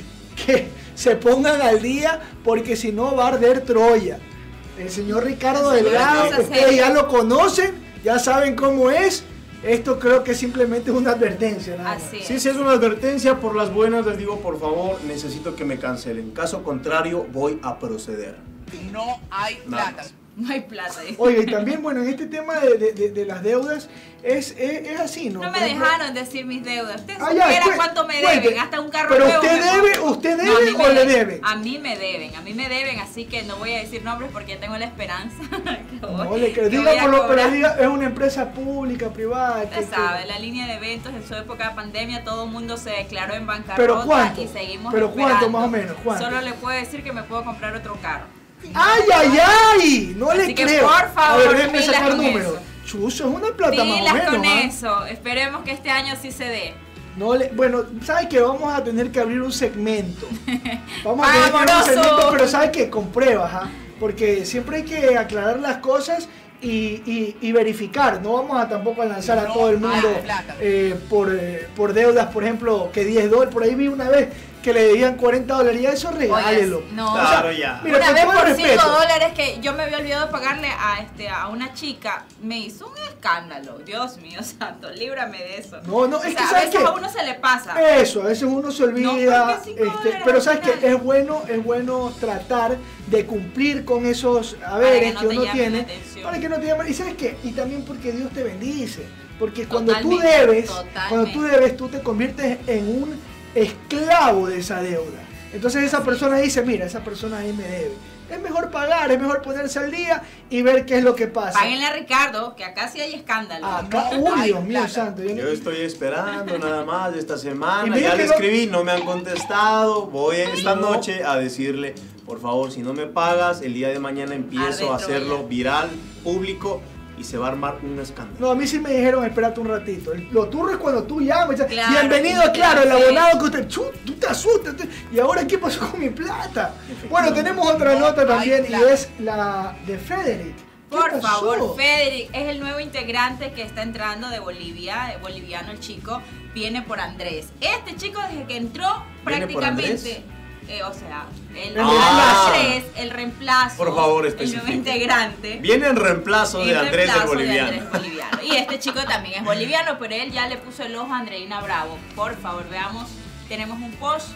Speaker 1: que se pongan al día porque si no va a arder Troya. El señor Ricardo
Speaker 2: El señor
Speaker 1: Delgado,
Speaker 2: Cosa
Speaker 1: ustedes
Speaker 2: seria.
Speaker 1: ya lo conocen, ya saben cómo es. Esto creo que simplemente es una advertencia. Nada más.
Speaker 2: Así es.
Speaker 5: Sí, sí, es una advertencia. Por las buenas les digo, por favor, necesito que me cancelen. Caso contrario, voy a proceder.
Speaker 9: No hay
Speaker 5: Nada
Speaker 9: plata.
Speaker 5: más.
Speaker 2: No hay plata.
Speaker 1: Oye, y también, bueno, en este tema de, de- de- de las deudas, es, es, es así, ¿no?
Speaker 2: No
Speaker 1: Por
Speaker 2: me
Speaker 1: ejemplo,
Speaker 2: dejaron decir mis deudas. Ustedes
Speaker 1: Ah, ya,
Speaker 2: supieran
Speaker 1: cue-
Speaker 2: cuánto me
Speaker 1: cuente.
Speaker 2: deben. Hasta un carro
Speaker 1: Pero
Speaker 2: nuevo
Speaker 1: usted
Speaker 2: me
Speaker 1: debe,
Speaker 2: compro.
Speaker 1: ¿usted
Speaker 2: No,
Speaker 1: debe
Speaker 2: a mí
Speaker 1: o
Speaker 2: me
Speaker 1: le deben?
Speaker 2: A mí me deben, a mí me deben, así que no voy a decir nombres porque ya tengo la esperanza. que voy-
Speaker 1: No le creo.
Speaker 2: que
Speaker 1: Diga
Speaker 2: voy a
Speaker 1: por lo, pero
Speaker 2: cobrar.
Speaker 1: diga, es una empresa pública, privada. que-
Speaker 2: Usted
Speaker 1: que-
Speaker 2: sabe, la línea de eventos en su época de pandemia, todo el mundo se declaró en bancarrota.
Speaker 1: ¿Pero cuánto?
Speaker 2: Y seguimos
Speaker 1: ¿Pero cuánto
Speaker 2: esperando.
Speaker 1: más o menos? ¿Cuánto?
Speaker 2: Solo le puedo decir que me puedo comprar otro carro.
Speaker 1: ¡Ay, ay, ay! No le
Speaker 2: Así que,
Speaker 1: creo.
Speaker 2: por favor,
Speaker 1: a ver, déjenme
Speaker 2: pilas
Speaker 1: sacar
Speaker 2: con
Speaker 1: números.
Speaker 2: eso.
Speaker 1: Chuzo, es una plata más o
Speaker 2: Pilas
Speaker 1: menos.
Speaker 2: con
Speaker 1: ¿ah?
Speaker 2: eso. Esperemos que este año sí se dé.
Speaker 1: No le, bueno, ¿sabes qué? Vamos a tener que abrir un segmento. Vamos a tener que abrir un
Speaker 2: ¡Vámonos!
Speaker 1: segmento, pero ¿sabes qué? Con pruebas, ¿ah? Porque siempre hay que aclarar las cosas y, y- y verificar. No vamos a tampoco a lanzar a
Speaker 9: No
Speaker 1: todo el mundo
Speaker 9: hay plata.
Speaker 1: eh, por, eh, por deudas, por ejemplo, que diez dólares. Por ahí vi una vez que le debían cuarenta dólares. Y eso regálelo.
Speaker 2: Oye, no.
Speaker 5: Claro, ya.
Speaker 1: Mira,
Speaker 2: Una
Speaker 1: con
Speaker 2: vez
Speaker 1: todo el
Speaker 2: por
Speaker 1: respeto.
Speaker 2: cinco dólares que yo me había olvidado de pagarle a este a una chica, me hizo un escándalo. Dios mío santo, líbrame de eso.
Speaker 1: No, no,
Speaker 2: O
Speaker 1: es
Speaker 2: sea,
Speaker 1: que
Speaker 2: a
Speaker 1: ¿sabes
Speaker 2: veces
Speaker 1: qué?
Speaker 2: a uno se le pasa.
Speaker 1: Eso, a veces uno se olvida,
Speaker 2: No, porque cinco
Speaker 1: este,
Speaker 2: dólares
Speaker 1: pero
Speaker 2: al
Speaker 1: sabes que
Speaker 2: final.
Speaker 1: es bueno, es bueno tratar de cumplir con esos
Speaker 2: que
Speaker 1: haberes
Speaker 2: no
Speaker 1: que,
Speaker 2: te
Speaker 1: uno
Speaker 2: llamen la
Speaker 1: tiene,
Speaker 2: atención.
Speaker 1: para que no te llamen. Y sabes qué, y también porque Dios te bendice, porque cuando tú
Speaker 2: Totalmente,
Speaker 1: debes,
Speaker 2: totalmente.
Speaker 1: cuando tú debes, tú te conviertes en un esclavo de esa deuda. Entonces esa persona dice, mira, esa persona ahí me debe. Es mejor pagar, es mejor ponerse al día y ver qué es lo que pasa.
Speaker 2: Páguenle a Ricardo, que acá sí hay escándalo.
Speaker 1: Acá,
Speaker 9: No
Speaker 1: uy,
Speaker 9: hay
Speaker 1: Dios mío
Speaker 9: plata.
Speaker 1: santo. yo no-
Speaker 5: Yo estoy esperando nada más esta
Speaker 1: Y
Speaker 5: semana.
Speaker 1: mira
Speaker 5: Ya
Speaker 1: que
Speaker 5: le
Speaker 1: no-
Speaker 5: escribí, no me han contestado. Voy esta
Speaker 1: No.
Speaker 5: noche a decirle, por favor, si no me pagas, el día de mañana empiezo
Speaker 2: Arde
Speaker 5: a hacerlo
Speaker 2: Troya.
Speaker 5: viral, público, y se va a armar un escándalo.
Speaker 1: No, a mí sí me dijeron, espérate un ratito. El- Lo turro es cuando tú llamas. ya,
Speaker 2: Claro,
Speaker 1: bienvenido,
Speaker 2: sí,
Speaker 1: claro, el
Speaker 2: sí.
Speaker 1: abonado que usted. Chu, tú te asustas. tú- ¿Y ahora qué pasó con mi plata?
Speaker 5: Efectivamente.
Speaker 1: Bueno, tenemos otra
Speaker 9: No
Speaker 1: nota
Speaker 9: hay
Speaker 1: también y
Speaker 9: plata.
Speaker 1: es la de Frederick. ¿Qué
Speaker 2: Por
Speaker 1: pasó?
Speaker 2: favor, Federic es el nuevo integrante que está entrando de Bolivia, eh, boliviano el chico, viene por Andrés. Este chico desde que entró
Speaker 5: ¿Viene por
Speaker 2: prácticamente, eh, o sea, el,
Speaker 1: Ah.
Speaker 2: Andrés, el reemplazo,
Speaker 5: Por favor,
Speaker 2: el nuevo
Speaker 5: especifique.
Speaker 2: integrante.
Speaker 5: Viene en reemplazo de
Speaker 2: en
Speaker 5: Andrés el
Speaker 2: reemplazo de
Speaker 5: boliviano.
Speaker 2: Andrés boliviano. Y este chico también es boliviano, pero él ya le puso el ojo a Andreina Bravo. Por favor, veamos, tenemos un post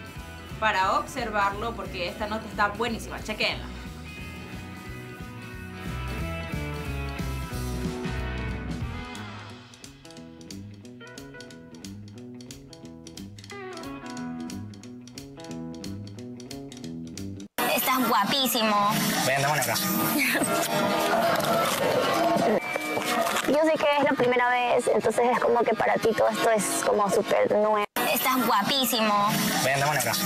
Speaker 2: para observarlo porque esta nota está buenísima, chequenla.
Speaker 10: Estás guapísimo.
Speaker 11: Ven, dame un abrazo.
Speaker 10: Yo sé que es la primera vez, entonces es como que para ti todo esto es como súper nuevo. Estás guapísimo.
Speaker 11: Ven, dame un abrazo.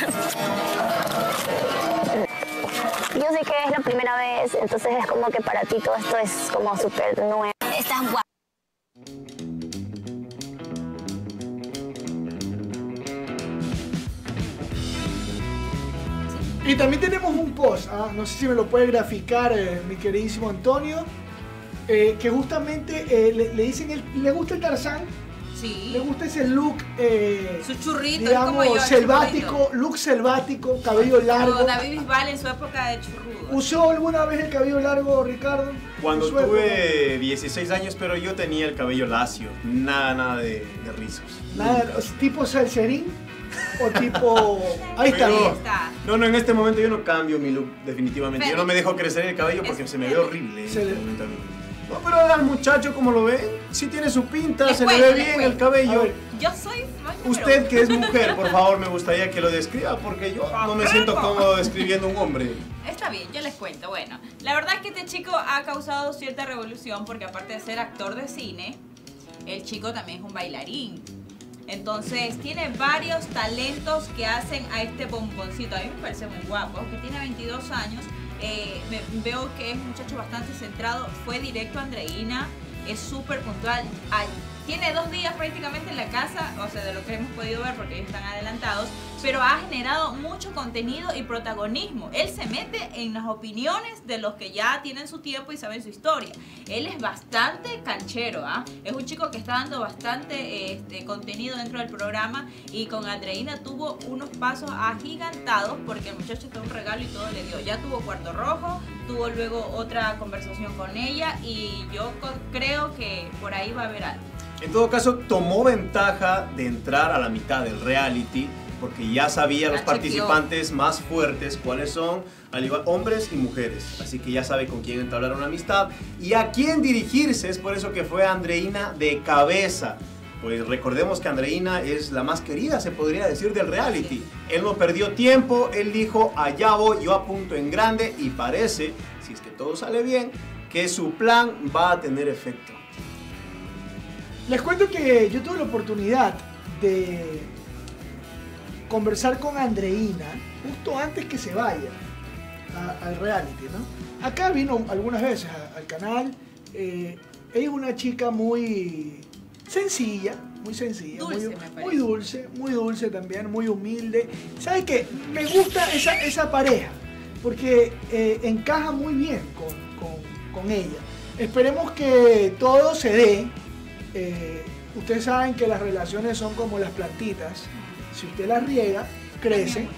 Speaker 10: Yo sé que es la primera vez, entonces es como que para ti todo esto es como súper nuevo. Estás guapísimo.
Speaker 1: Y también tenemos un post, ah, no sé si me lo puede graficar eh, mi queridísimo Antonio, eh, que justamente eh, le, le dicen, el, le gusta el Tarzán,
Speaker 2: Sí.
Speaker 1: le gusta ese look, eh,
Speaker 2: Su churrito, es como
Speaker 1: digamos,
Speaker 2: yo, el
Speaker 1: selvático,
Speaker 2: churrito.
Speaker 1: look selvático, cabello largo.
Speaker 2: Como David Bisbal en su época de churrudo.
Speaker 1: ¿Usó alguna vez el cabello largo, Ricardo?
Speaker 5: Cuando
Speaker 1: En su época.
Speaker 5: tuve dieciséis años, pero yo tenía el cabello lacio, nada, nada de, de rizos.
Speaker 1: Nada, tipo salserín o tipo... Ahí está.
Speaker 5: Pero-
Speaker 2: Ahí está.
Speaker 5: No, no, en este momento yo no cambio mi look, definitivamente. Yo
Speaker 2: Pero-
Speaker 5: no me dejo crecer el cabello porque
Speaker 2: Es-
Speaker 5: se me ve horrible en
Speaker 1: Se
Speaker 5: este
Speaker 1: le-
Speaker 5: momento a mí. No, pero al muchacho, como lo ven, sí tiene su pinta,
Speaker 2: Les
Speaker 5: se
Speaker 2: cuento,
Speaker 5: le ve
Speaker 2: les
Speaker 5: bien
Speaker 2: cuento.
Speaker 5: el cabello.
Speaker 1: A ver,
Speaker 2: Yo soy fan número
Speaker 5: Usted
Speaker 2: uno.
Speaker 5: que es mujer, por favor, me gustaría que lo describa porque yo no me siento cómodo describiendo un hombre.
Speaker 2: Está bien, yo les cuento. Bueno, la verdad es que este chico ha causado cierta revolución porque aparte de ser actor de cine, el chico también es un bailarín. Entonces tiene varios talentos que hacen a este bomboncito. A mí me parece muy guapo, aunque tiene veintidós años. Eh, me- veo que es un muchacho bastante centrado. Fue directo a Andreina, es súper puntual. Ay, tiene dos días prácticamente en la casa, o sea, de lo que hemos podido ver porque ellos están adelantados, pero ha generado mucho contenido y protagonismo. Él se mete en las opiniones de los que ya tienen su tiempo y saben su historia. Él es bastante canchero, ¿ah? Es un chico que está dando bastante este, contenido dentro del programa, y con Andreina tuvo unos pasos agigantados porque el muchacho tuvo un regalo y todo le dio. Ya tuvo cuarto rojo, tuvo luego otra conversación con ella, y yo creo que por ahí va a haber algo.
Speaker 5: En todo caso, tomó ventaja de entrar a la mitad del reality, porque ya sabía los participantes más fuertes cuáles son, al igual hombres y mujeres. Así que ya sabe con quién entablar una amistad y a quién dirigirse. Es por eso que fue Andreina de cabeza. Pues recordemos que Andreina es la más querida, se podría decir, del reality. Él no perdió tiempo, él dijo, allá voy, yo apunto en grande, y parece, si es que todo sale bien, que su plan va a tener efecto.
Speaker 1: Les cuento que yo tuve la oportunidad de conversar con Andreina justo antes que se vaya a, al reality, ¿no? Acá vino algunas veces a, al canal. Eh, ella es una chica muy sencilla, muy sencilla,
Speaker 2: Dulce,
Speaker 1: muy, muy dulce, muy dulce también, muy humilde. ¿Sabes qué? Me gusta esa, esa pareja porque eh, encaja muy bien con, con, con ella. Esperemos que todo se dé. Eh, ustedes saben que las relaciones son como las plantitas. Si usted las riega, crecen.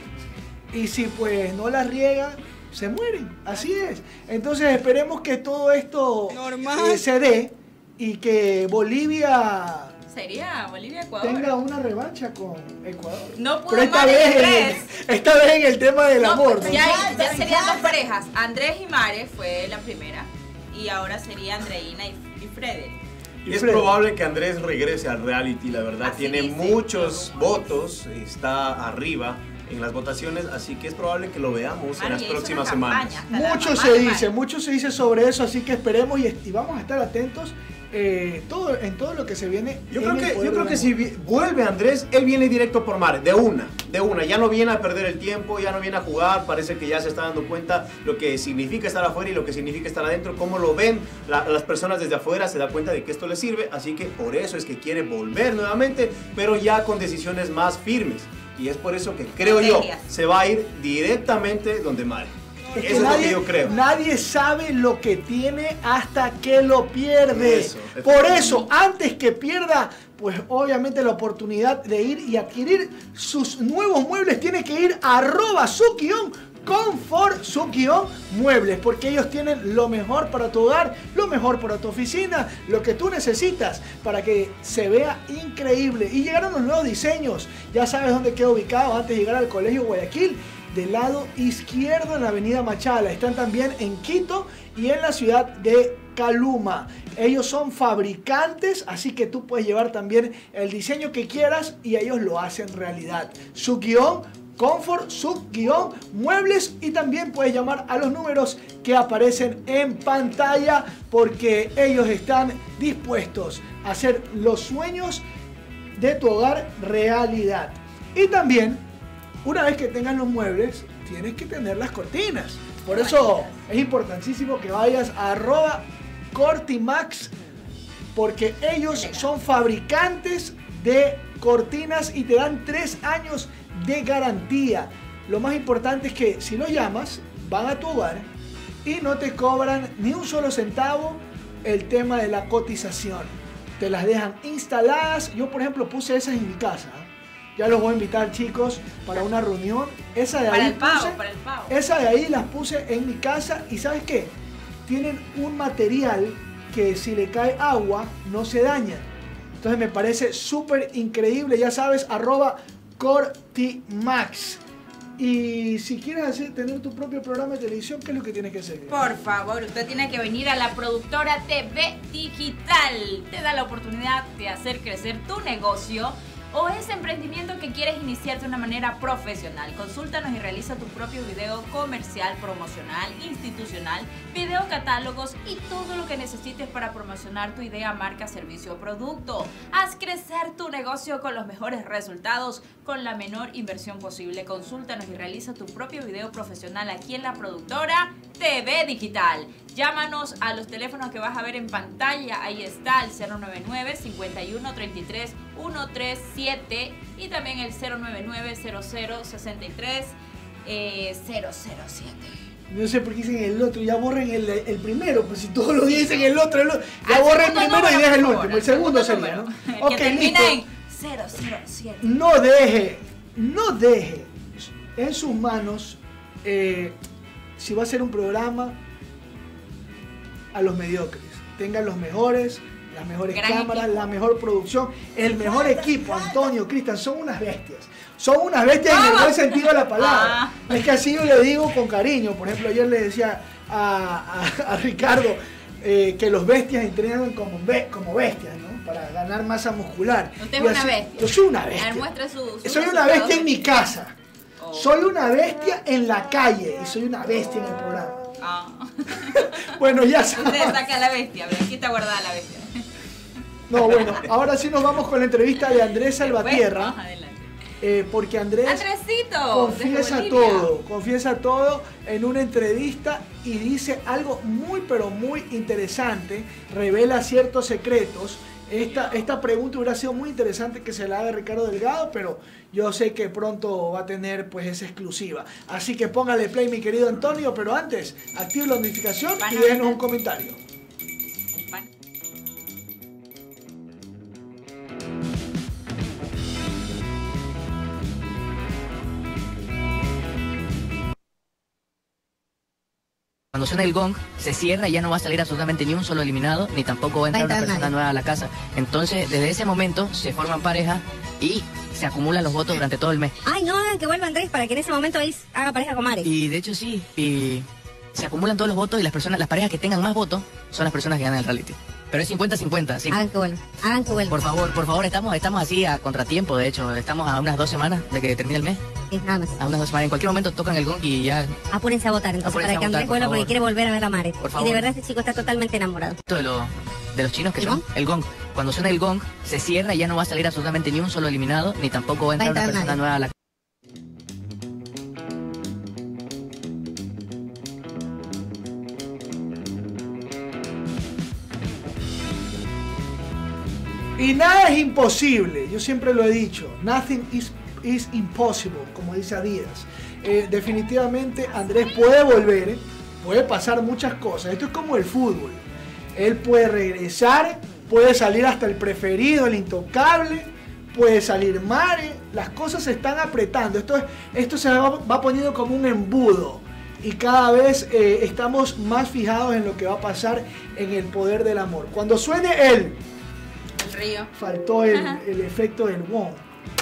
Speaker 1: Y si pues no las riega, se mueren. Así es. Entonces esperemos que todo esto eh, se dé y que Bolivia
Speaker 2: sería Bolivia-Ecuador
Speaker 1: tenga una revancha con Ecuador.
Speaker 2: No pudo
Speaker 1: Pero esta
Speaker 2: más de
Speaker 1: vez,
Speaker 2: tres.
Speaker 1: en, esta vez en el tema del
Speaker 2: No,
Speaker 1: amor.
Speaker 2: pues,
Speaker 1: ¿no?
Speaker 2: ya, ya serían dos parejas. Andrés y Mare fue la primera, y ahora sería Andreina y, y Frederick.
Speaker 5: Y es probable que Andrés regrese al reality, la verdad.
Speaker 2: Así
Speaker 5: Tiene
Speaker 2: dice.
Speaker 5: muchos votos, está arriba en las votaciones, así que es probable que lo veamos en las próximas semanas.
Speaker 1: Mucho se dice, mucho se dice sobre eso, así que esperemos y, y vamos a estar atentos eh, todo, en todo lo que se viene.
Speaker 5: Yo creo que, yo creo que si vi- vuelve Andrés, él viene directo por Mare, de una, de una. Ya no viene a perder el tiempo, ya no viene a jugar, parece que ya se está dando cuenta lo que significa estar afuera y lo que significa estar adentro, cómo lo ven la- las personas desde afuera, se da cuenta de que esto le sirve, así que por eso es que quiere volver nuevamente, pero ya con decisiones más firmes. Y es por eso que creo yo, se va a ir directamente donde Mare.
Speaker 1: Es que
Speaker 5: Eso es lo
Speaker 1: nadie,
Speaker 5: que yo creo.
Speaker 1: nadie sabe lo que tiene hasta que lo pierde.
Speaker 5: Eso,
Speaker 1: Por eso, antes que pierda, pues obviamente la oportunidad de ir y adquirir sus nuevos muebles, tiene que ir a arroba su guión confort su guión muebles, porque ellos tienen lo mejor para tu hogar, lo mejor para tu oficina, lo que tú necesitas para que se vea increíble. Y llegaron los nuevos diseños, ya sabes dónde queda ubicado antes de llegar al Colegio Guayaquil, del lado izquierdo en la avenida Machala. Están también en Quito y en la ciudad de Caluma. Ellos son fabricantes, así que tú puedes llevar también el diseño que quieras y ellos lo hacen realidad. Su guión Confort, su guión muebles, y también puedes llamar a los números que aparecen en pantalla porque ellos están dispuestos a hacer los sueños de tu hogar realidad. Y también, una vez que tengas los muebles, tienes que tener las cortinas. Por eso es importantísimo que vayas a arroba Cortimax, porque ellos son fabricantes de cortinas y te dan tres años de garantía. Lo más importante es que si lo llamas, van a tu hogar y no te cobran ni un solo centavo el tema de la cotización. Te las dejan instaladas. Yo, por ejemplo, puse esas en mi casa. Ya los voy a invitar, chicos, para una reunión. Esa de
Speaker 2: Para
Speaker 1: ahí
Speaker 2: el pavo,
Speaker 1: puse,
Speaker 2: para el pavo.
Speaker 1: esa de ahí las puse en mi casa. Y ¿sabes qué? Tienen un material que si le cae agua no se daña. Entonces me parece súper increíble. Ya sabes, arroba Cortimax. Y si quieres hacer, tener tu propio programa de televisión, ¿qué es lo que tienes que hacer?
Speaker 2: Por favor, usted tiene que venir a la productora T V Digital. Te da la oportunidad de hacer crecer tu negocio o ese emprendimiento que quieres iniciar de una manera profesional. Consúltanos y realiza tu propio video comercial, promocional, institucional, video catálogos y todo lo que necesites para promocionar tu idea, marca, servicio o producto. Haz crecer tu negocio con los mejores resultados, con la menor inversión posible. Consúltanos y realiza tu propio video profesional aquí en la productora T V Digital. Llámanos a los teléfonos que vas a ver en pantalla. Ahí está el cero nueve nueve, cincuenta y uno, treinta y tres, ciento treinta y siete y también el cero nueve nueve, cero cero, sesenta y tres, cero cero siete.
Speaker 1: No sé por qué dicen el otro, ya borren el, el primero, pues si todos los días dicen el otro, el otro ya borren el primero y dejen el último, el segundo sería, ¿no?
Speaker 2: Que
Speaker 1: Ok,
Speaker 2: termina
Speaker 1: listo.
Speaker 2: en cero cero siete.
Speaker 1: No deje, no deje en sus manos, eh, si va a hacer un programa, a los mediocres. Tengan los mejores, las mejores
Speaker 2: Gran
Speaker 1: cámaras,
Speaker 2: equipo.
Speaker 1: la mejor producción, el mejor equipo. Antonio, Cristian, son unas bestias. Son unas bestias en el buen sentido de la palabra.
Speaker 2: Ah.
Speaker 1: Es que así yo le digo con cariño. Por ejemplo, ayer le decía a, a, a Ricardo eh, que los bestias entrenan como, be, como bestias, ¿no? Para ganar masa muscular.
Speaker 2: Usted es
Speaker 1: Y
Speaker 2: una
Speaker 1: así-
Speaker 2: bestia.
Speaker 1: Yo soy una
Speaker 2: A ver,
Speaker 1: bestia.
Speaker 2: muestra su, su
Speaker 1: Soy una
Speaker 2: resultado.
Speaker 1: bestia en mi casa.
Speaker 2: Oh.
Speaker 1: Soy una bestia en la calle y soy una bestia en el programa.
Speaker 2: Ah.
Speaker 1: Bueno, ya
Speaker 2: Usted
Speaker 1: sabes.
Speaker 2: saca la bestia, pero aquí está guardada la bestia.
Speaker 1: No, bueno, ahora sí nos vamos con la entrevista de Andrés Salvatierra,
Speaker 2: Bueno, adelante.
Speaker 1: eh, porque Andrés
Speaker 2: Andresito,
Speaker 1: confiesa
Speaker 2: desde Bolivia.
Speaker 1: todo, confiesa todo en una entrevista y dice algo muy pero muy interesante, revela ciertos secretos. Esta, esta pregunta hubiera sido muy interesante que se la haga Ricardo Delgado, pero yo sé que pronto va a tener pues esa exclusiva. Así que póngale play, mi querido Antonio, pero antes, active la notificación y déjenos un comentario.
Speaker 9: Cuando suena el gong, se cierra y ya no va a salir absolutamente ni un solo eliminado, ni tampoco va a entrar una persona nueva a la casa. Entonces, desde ese momento, se forman parejas y se acumulan los votos durante todo el mes.
Speaker 11: Ay, no hagan que vuelva Andrés para que en ese momento él haga pareja con Mare.
Speaker 9: Y de hecho sí, y se acumulan todos los votos y las personas, las parejas que tengan más votos son las personas que ganan el reality. Pero es cincuenta cincuenta, sí.
Speaker 11: Hagan que vuelva, hagan que vuelva.
Speaker 9: Por favor, por favor, estamos, estamos así a contratiempo, de hecho, estamos a unas dos semanas de que termine el mes.
Speaker 11: Sí, nada más.
Speaker 9: A unas dos semanas, en cualquier momento tocan el gong y ya...
Speaker 11: Apúrense a votar entonces
Speaker 9: Apúrense
Speaker 11: para que
Speaker 9: a votar,
Speaker 11: Andrés
Speaker 9: por
Speaker 11: vuelva porque
Speaker 9: favor.
Speaker 11: quiere volver a ver a Mare.
Speaker 9: Por
Speaker 11: Y
Speaker 9: favor.
Speaker 11: de verdad este chico está totalmente enamorado.
Speaker 9: Esto de, lo- de los chinos que
Speaker 11: ¿El
Speaker 9: son,
Speaker 11: gong?
Speaker 9: el gong. Cuando suena el gong, se cierra y ya no va a salir absolutamente ni un solo eliminado, ni tampoco va a entrar
Speaker 11: Va a
Speaker 9: una
Speaker 11: entrar
Speaker 9: persona
Speaker 11: nadie.
Speaker 9: nueva a la
Speaker 1: Y nada es imposible, yo siempre lo he dicho, nothing is, is impossible, como dice Adidas. Eh, definitivamente Andrés puede volver, puede pasar muchas cosas, esto es como el fútbol, él puede regresar, puede salir hasta el preferido, el intocable, puede salir Mare, las cosas se están apretando, esto, es, esto se va, va poniendo como un embudo. Y cada vez eh, estamos más fijados en lo que va a pasar en el poder del amor. Cuando suene él,
Speaker 2: El río.
Speaker 1: faltó el,
Speaker 2: Ajá.
Speaker 1: el efecto del wow.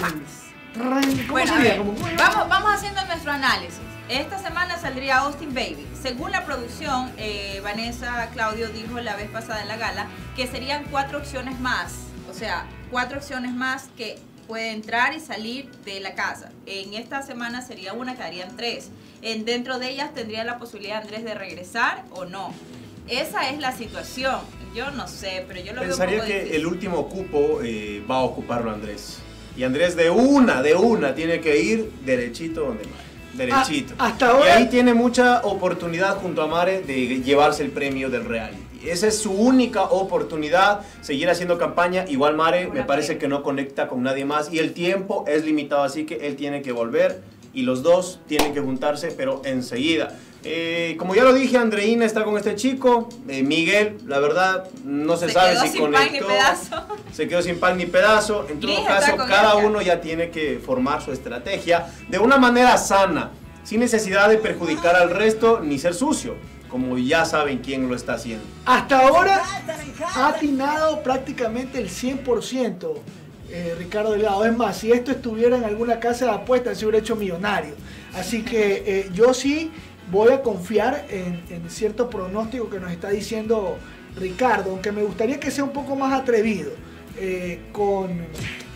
Speaker 1: ¿Cómo
Speaker 2: Bueno, a
Speaker 1: sería?
Speaker 2: ver,
Speaker 1: Como-
Speaker 2: vamos, vamos haciendo nuestro análisis. Esta semana saldría Austin Baby. Según la producción, eh, Vanessa Claudio dijo la vez pasada en la gala que serían cuatro opciones más. O sea, cuatro opciones más que puede entrar y salir de la casa. En esta semana sería una, quedarían tres. En, dentro de ellas tendría la posibilidad Andrés de regresar o no. Esa es la situación. Yo no sé, pero yo lo
Speaker 5: Pensaría
Speaker 2: veo un poco
Speaker 5: que
Speaker 2: difícil.
Speaker 5: el último cupo eh, va a ocuparlo Andrés. Y Andrés de una, de una, tiene que ir derechito donde Mare. Derechito.
Speaker 1: Ah, hasta ahora-
Speaker 5: Y ahí tiene mucha oportunidad junto a Mare de llevarse el premio del reality. Esa es su única oportunidad, seguir haciendo campaña. Igual Mare me parece que no conecta con nadie más y el tiempo es limitado, así que él tiene que volver y los dos tienen que juntarse, pero enseguida. Eh, como ya lo dije, Andreina está con este chico, eh, Miguel, la verdad, no se,
Speaker 2: Se
Speaker 5: sabe
Speaker 2: quedó
Speaker 5: si
Speaker 2: sin pan ni
Speaker 5: conectó,
Speaker 2: pedazo.
Speaker 5: se quedó sin pan ni pedazo. En todo
Speaker 2: Gris está
Speaker 5: caso,
Speaker 2: con
Speaker 5: cada
Speaker 2: Edgar.
Speaker 5: uno ya tiene que formar su estrategia de una manera sana, sin necesidad de perjudicar al resto ni ser sucio, como ya saben quién lo está haciendo.
Speaker 1: Hasta ahora ha atinado prácticamente el cien por ciento eh, Ricardo Delgado. Es más, si esto estuviera en alguna casa de apuestas se hubiera hecho millonario. Así que eh, yo sí voy a confiar en, en cierto pronóstico que nos está diciendo Ricardo, aunque me gustaría que sea un poco más atrevido. Eh, con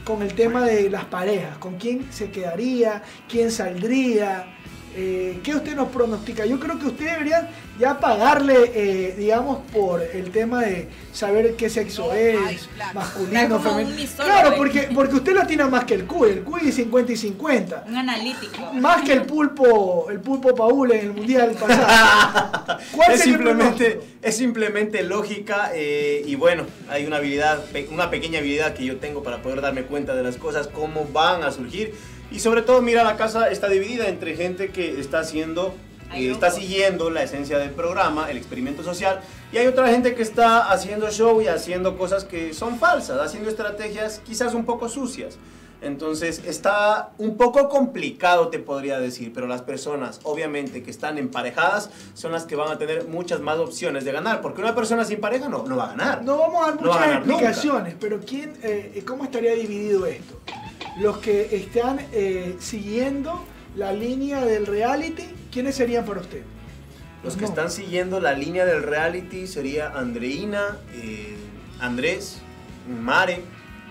Speaker 1: con el tema de las parejas, con quién se quedaría, quién saldría. Eh, ¿Qué usted nos pronostica? Yo creo que usted debería ya pagarle, eh, digamos, por el tema de saber qué sexo es, masculino, femenino. Claro, porque, porque usted la tiene más que el cuy, el cuy es cincuenta y cincuenta.
Speaker 2: Un analítico.
Speaker 1: Más que el pulpo, el pulpo Paul en el mundial pasado. ¿Cuál
Speaker 5: es,
Speaker 1: sería
Speaker 5: simplemente, es simplemente lógica eh, y bueno, hay una habilidad, una pequeña habilidad que yo tengo para poder darme cuenta de las cosas, cómo van a surgir. Y sobre todo, mira, la casa está dividida entre gente que está haciendo, eh, está siguiendo la esencia del programa, el experimento social, y hay otra gente que está haciendo show y haciendo cosas que son falsas, haciendo estrategias quizás un poco sucias. Entonces está un poco complicado, te podría decir, pero las personas, obviamente, que están emparejadas son las que van a tener muchas más opciones de ganar, porque una persona sin pareja no, no va a ganar.
Speaker 1: No vamos a dar
Speaker 5: no
Speaker 1: muchas
Speaker 5: va a ganar
Speaker 1: explicaciones,
Speaker 5: nunca.
Speaker 1: pero ¿quién, eh, ¿cómo estaría dividido esto? Los que están eh, siguiendo la línea del reality, ¿quiénes serían para usted?
Speaker 5: Los que
Speaker 1: no.
Speaker 5: están siguiendo la línea del reality sería Andreina, eh, Andrés, Mare,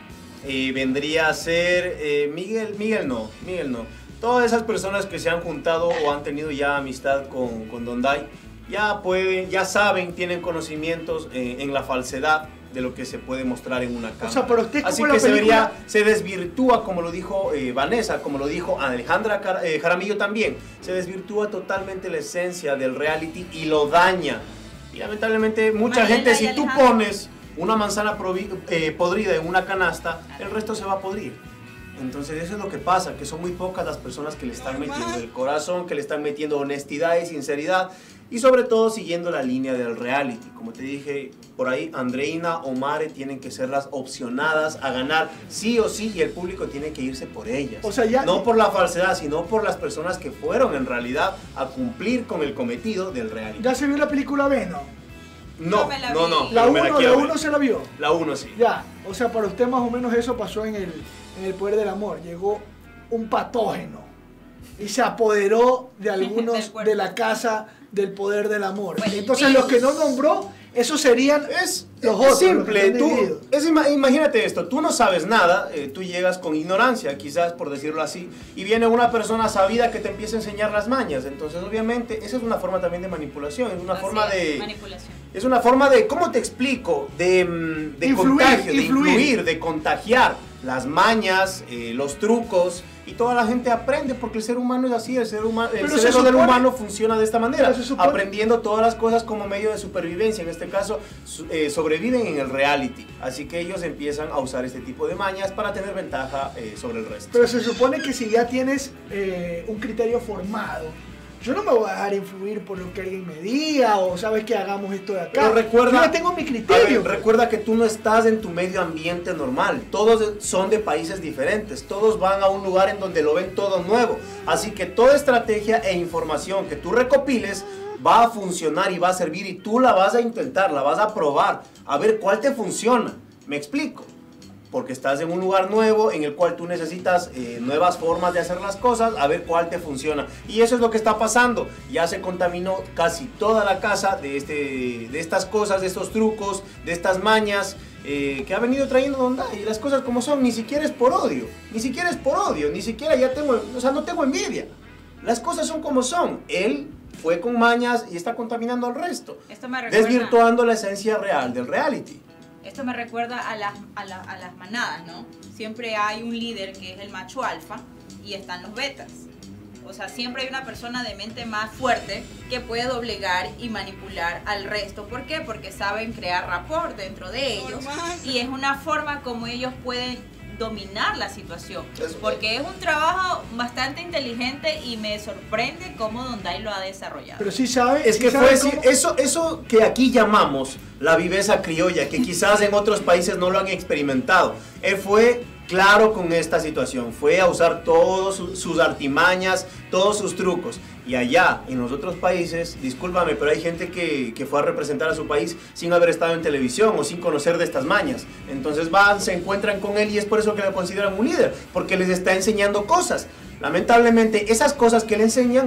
Speaker 5: eh, vendría a ser eh, Miguel, Miguel no, Miguel no. Todas esas personas que se han juntado o han tenido ya amistad con, con Donday, ya pueden, ya saben, tienen conocimientos eh, en la falsedad de lo que se puede mostrar en una cámara.
Speaker 1: O sea, pero usted
Speaker 5: Así
Speaker 1: como
Speaker 5: que
Speaker 1: la
Speaker 5: se,
Speaker 1: película...
Speaker 5: vería, se desvirtúa, como lo dijo eh, Vanessa, como lo dijo Alejandra Car eh, Jaramillo también, se desvirtúa totalmente la esencia del reality y lo daña. Y lamentablemente mucha
Speaker 2: Mariela
Speaker 5: gente,
Speaker 2: y
Speaker 5: si tú
Speaker 2: Alejandra.
Speaker 5: pones una manzana eh, podrida en una canasta, el resto se va a podrir. Entonces eso es lo que pasa, que son muy pocas las personas que le están metiendo el corazón, que le están metiendo honestidad y sinceridad, y sobre todo siguiendo la línea del reality. Como te dije, por ahí Andreina o Mare tienen que ser las opcionadas a ganar sí o sí, y el público tiene que irse por ellas.
Speaker 1: O sea, ya...
Speaker 5: No por la falsedad, sino por las personas que fueron en realidad a cumplir con el cometido del reality.
Speaker 1: ¿Ya se vio la película Venom?
Speaker 5: No, no, no.
Speaker 1: La
Speaker 5: pero me
Speaker 1: uno,
Speaker 5: quiero
Speaker 1: la
Speaker 5: ver.
Speaker 1: uno se la vio.
Speaker 5: La uno sí.
Speaker 1: Ya, o sea, para usted más o menos eso pasó en el, en el Poder del Amor. Llegó un patógeno y se apoderó de algunos de la casa del Poder del Amor.
Speaker 2: Pues,
Speaker 1: Entonces
Speaker 2: virus.
Speaker 1: los que no nombró, esos serían
Speaker 5: Es,
Speaker 1: los
Speaker 5: es
Speaker 1: otros.
Speaker 5: simple,
Speaker 1: los que
Speaker 5: tú,
Speaker 1: están divididos.
Speaker 5: es, ima- imagínate esto, tú no sabes nada, eh, tú llegas con ignorancia, quizás por decirlo así, y viene una persona sabida que te empieza a enseñar las mañas. Entonces obviamente esa es una forma también de manipulación, es una
Speaker 2: Así
Speaker 5: forma
Speaker 2: es,
Speaker 5: de...
Speaker 2: manipulación.
Speaker 5: Es una forma de, ¿cómo te explico? De, mm, de
Speaker 1: Influir,
Speaker 5: contagio, de
Speaker 1: influir.
Speaker 5: influir, de contagiar las mañas, eh, los trucos, y toda la gente aprende porque el ser humano es así, el, ser huma- el
Speaker 1: Pero se
Speaker 5: cerebro del
Speaker 1: supone-
Speaker 5: humano funciona de esta manera,
Speaker 1: Pero se supone-
Speaker 5: aprendiendo todas las cosas como medio de supervivencia. En este caso, su- eh, sobreviven en el reality, así que ellos empiezan a usar este tipo de mañas para tener ventaja eh, sobre el resto.
Speaker 1: Pero se supone que si ya tienes eh, un criterio formado, yo no me voy a dejar influir por lo que alguien me diga o sabes que hagamos esto de acá.
Speaker 5: Pero recuerda,
Speaker 1: yo ya tengo mi
Speaker 5: a
Speaker 1: criterio.
Speaker 5: ver, recuerda que tú no estás en tu medio ambiente normal. Todos son de países diferentes. Todos van a un lugar en donde lo ven todo nuevo. Así que toda estrategia e información que tú recopiles va a funcionar y va a servir, y tú la vas a intentar, la vas a probar, a ver cuál te funciona. ¿Me explico? Porque estás en un lugar nuevo en el cual tú necesitas eh, nuevas formas de hacer las cosas, a ver cuál te funciona. Y eso es lo que está pasando. Ya se contaminó casi toda la casa de, este, de estas cosas, de estos trucos, de estas mañas eh, que ha venido trayendo Donday. Y las cosas como son, ni siquiera es por odio, ni siquiera es por odio, ni siquiera ya tengo, o sea, no tengo envidia. Las cosas son como son. Él fue con mañas y está contaminando al resto,
Speaker 2: Esto me recuerda,
Speaker 5: desvirtuando la esencia real del reality.
Speaker 2: esto me recuerda a las, a, la- a las manadas, ¿no? Siempre hay un líder que es el macho alfa y están los betas. O sea, siempre hay una persona de mente más fuerte que puede doblegar y manipular al resto. ¿Por qué? Porque saben crear rapport dentro de ellos y es una forma como ellos pueden dominar la situación, porque es un trabajo bastante inteligente y me sorprende cómo Donday lo ha desarrollado.
Speaker 1: Pero sí sabe.
Speaker 5: Es
Speaker 1: sí
Speaker 5: que
Speaker 1: sabe
Speaker 5: fue sí,
Speaker 1: cómo-
Speaker 5: eso, eso que aquí llamamos la viveza criolla, que quizás en otros países no lo han experimentado. Él fue claro con esta situación, fue a usar todas su- sus artimañas, todos sus trucos. Y allá, en los otros países, discúlpame, pero hay gente que, que fue a representar a su país sin haber estado en televisión o sin conocer de estas mañas. Entonces van, se encuentran con él y es por eso que lo consideran un líder, porque les está enseñando cosas. Lamentablemente, esas cosas que le enseñan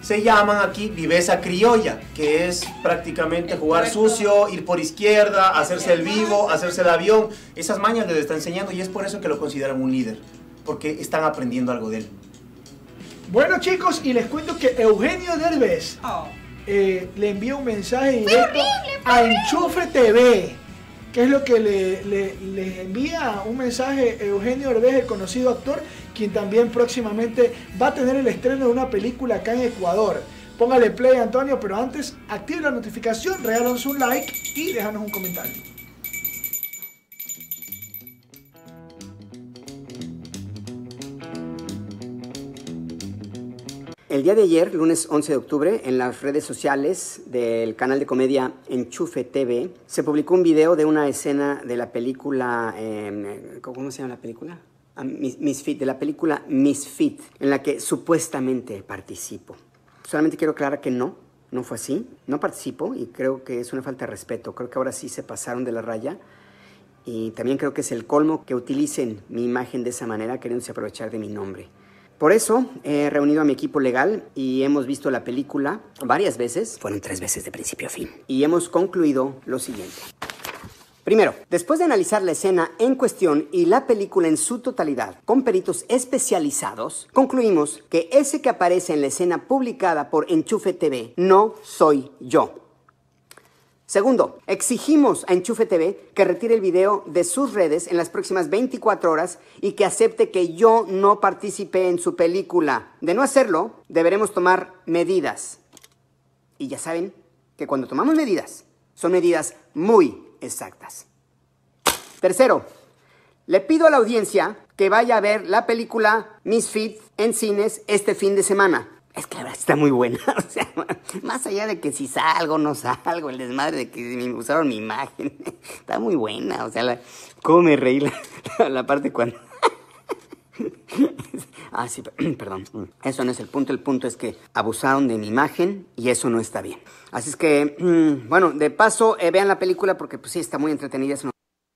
Speaker 5: se llaman aquí viveza criolla, que es prácticamente jugar sucio, ir por izquierda, hacerse el vivo, hacerse el avión. Esas mañas les está enseñando y es por eso que lo consideran un líder, porque están aprendiendo algo de él.
Speaker 1: Bueno, chicos, y les cuento que Eugenio Derbez
Speaker 2: Oh.
Speaker 1: eh, le envía un mensaje directo a Enchufe T V. ¿Qué es lo que le, le, les envía? Un mensaje Eugenio Derbez, el conocido actor, quien también próximamente va a tener el estreno de una película acá en Ecuador. Póngale play, Antonio, pero antes active la notificación, regálanos un like y déjanos un comentario.
Speaker 12: El día de ayer, lunes once de octubre, en las redes sociales del canal de comedia Enchufe T V, se publicó un video de una escena de la película, eh, ¿cómo se llama la película? Ah, Misfit, de la película Misfit, en la que supuestamente participo. Solamente quiero aclarar que no, no fue así, no participo y creo que es una falta de respeto. Creo que ahora sí se pasaron de la raya y también creo que es el colmo que utilicen mi imagen de esa manera, queriéndose aprovechar de mi nombre. Por eso he reunido a mi equipo legal y hemos visto la película varias veces. Fueron tres veces de principio a fin. Y hemos concluido lo siguiente. Primero, después de analizar la escena en cuestión y la película en su totalidad con peritos especializados, concluimos que ese que aparece en la escena publicada por Enchufe T V no soy yo. Segundo, exigimos a Enchufe T V que retire el video de sus redes en las próximas veinticuatro horas y que acepte que yo no participé en su película. De no hacerlo, deberemos tomar medidas. Y ya saben que cuando tomamos medidas, son medidas muy exactas. Tercero, le pido a la audiencia que vaya a ver la película Misfit en cines este fin de semana. Es que la verdad está muy buena, o sea, más allá de que si salgo o no salgo, el desmadre de que me usaron mi imagen, está muy buena, o sea, la, cómo me reí la, la, la parte cuando... Ah, sí, perdón, eso no es el punto, el punto es que abusaron de mi imagen y eso no está bien. Así es que, bueno, de paso, eh, vean la película porque pues sí, está muy entretenida, es una...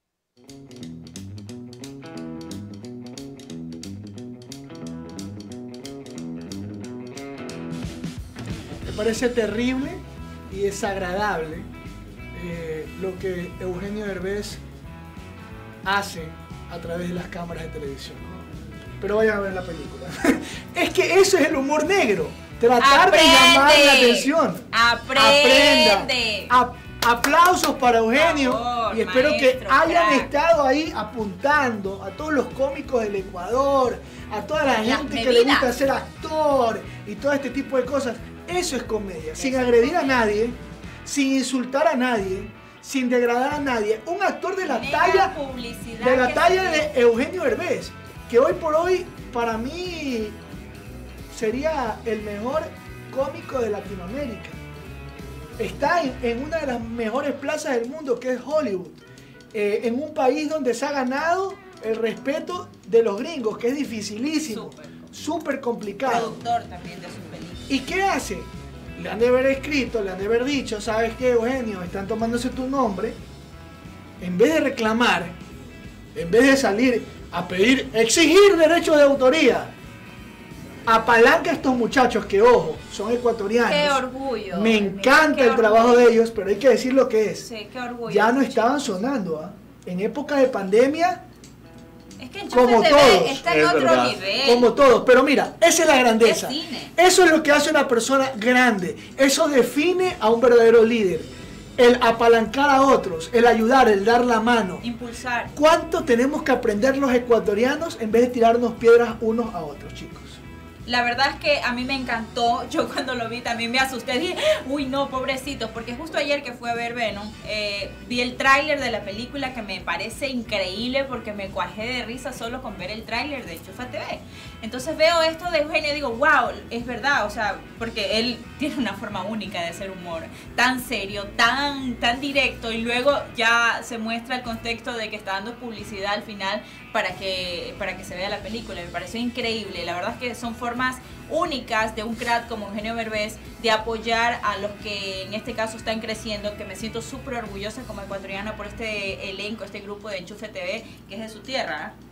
Speaker 1: Me parece terrible y desagradable eh, lo que Eugenio Derbez hace a través de las cámaras de televisión. Pero vayan a ver la película. Es que eso es el humor negro. Tratar
Speaker 2: Aprende.
Speaker 1: de llamar la atención.
Speaker 2: Aprende.
Speaker 1: Aprenda. A aplausos para Eugenio.
Speaker 2: Por favor,
Speaker 1: y espero
Speaker 2: maestro,
Speaker 1: que hayan
Speaker 2: crack.
Speaker 1: estado ahí apuntando a todos los cómicos del Ecuador, a toda la
Speaker 2: Las
Speaker 1: gente que
Speaker 2: medidas.
Speaker 1: le gusta ser actor y todo este tipo de cosas. Eso es comedia, sin agredir a nadie, sin insultar a nadie, sin degradar a nadie. Un actor de la
Speaker 2: Mega
Speaker 1: talla
Speaker 2: publicidad
Speaker 1: de la
Speaker 2: que
Speaker 1: talla
Speaker 2: sí.
Speaker 1: de Eugenio Derbez, que hoy por hoy para mí sería el mejor cómico de Latinoamérica. Está en, en una de las mejores plazas del mundo, que es Hollywood, eh, en un país donde se ha ganado el respeto de los gringos, que es dificilísimo, súper complicado.
Speaker 2: Productor también de su película.
Speaker 1: ¿Y qué hace? Le han de haber escrito, le han de haber dicho, ¿sabes qué, Eugenio? Están tomándose tu nombre. En vez de reclamar, en vez de salir a pedir, exigir derechos de autoría, apalanca a estos muchachos que, ojo, son ecuatorianos.
Speaker 2: Qué orgullo.
Speaker 1: Me encanta
Speaker 2: Qué
Speaker 1: el trabajo
Speaker 2: orgullo.
Speaker 1: de ellos, pero hay que decir lo que es.
Speaker 2: Sí, qué orgullo.
Speaker 1: Ya no estaban sonando, ¿ah? En época de pandemia,
Speaker 2: Es que Enchufe
Speaker 1: como
Speaker 2: T V
Speaker 1: todos.
Speaker 2: está en
Speaker 5: Es
Speaker 2: otro
Speaker 5: verdad.
Speaker 2: nivel.
Speaker 1: como todos. Pero mira, esa es la grandeza.
Speaker 2: Es cine.
Speaker 1: Eso es lo que hace una persona grande. Eso define a un verdadero líder. El apalancar a otros, el ayudar, el dar la mano.
Speaker 2: Impulsar.
Speaker 1: ¿Cuánto tenemos que aprender los ecuatorianos en vez de tirarnos piedras unos a otros, chicos?
Speaker 2: La verdad es que a mí me encantó. Yo cuando lo vi también me asusté. Dije, uy no, pobrecitos. Porque justo ayer que fui a ver Venom, eh, vi el tráiler de la película que me parece increíble porque me cuajé de risa solo con ver el tráiler de Enchufe T V. Entonces veo esto de Eugenio y digo, wow, es verdad. O sea, porque él tiene una forma única de hacer humor. Tan serio, tan, tan directo. Y luego ya se muestra el contexto de que está dando publicidad al final para que, para que se vea la película. Me pareció increíble. La verdad es que son formas únicas de un crack como Eugenio Derbez de apoyar a los que en este caso están creciendo, que me siento súper orgullosa como ecuatoriana por este elenco, este grupo de Enchufe T V, que es de su tierra.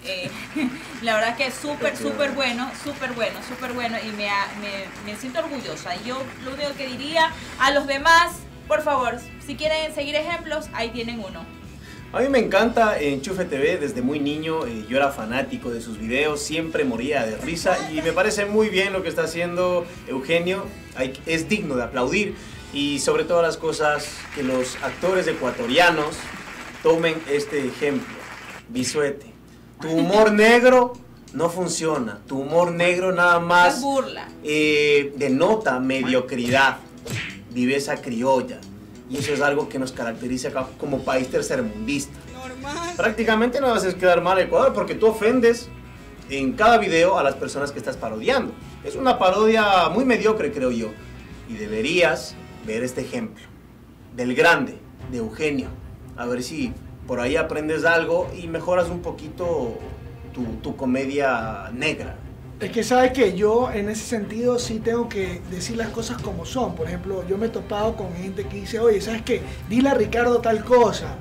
Speaker 2: Eh, la verdad que es súper, súper bueno, súper bueno, súper bueno y me, me, me siento orgullosa. Yo lo único que diría a los demás, por favor, si quieren seguir ejemplos, ahí tienen uno.
Speaker 5: A mí me encanta Enchufe T V desde muy niño, eh, yo era fanático de sus videos, siempre moría de risa y me parece muy bien lo que está haciendo Eugenio, Hay, es digno de aplaudir y sobre todas las cosas que los actores ecuatorianos tomen este ejemplo. Bisuete, tu humor negro no funciona, tu humor negro nada más
Speaker 2: es burla.
Speaker 5: Eh, denota mediocridad, viveza criolla. Y eso es algo que nos caracteriza como país tercermundista. Normal. Prácticamente no haces quedar mal a Ecuador porque tú ofendes en cada video a las personas que estás parodiando. Es una parodia muy mediocre, creo yo. Y deberías ver este ejemplo del grande, de Eugenio. A ver si por ahí aprendes algo y mejoras un poquito tu, tu comedia negra.
Speaker 1: Es que sabes que yo en ese sentido sí tengo que decir las cosas como son. Por ejemplo, yo me he topado con gente que dice, oye, ¿sabes qué? Dile a Ricardo tal cosa.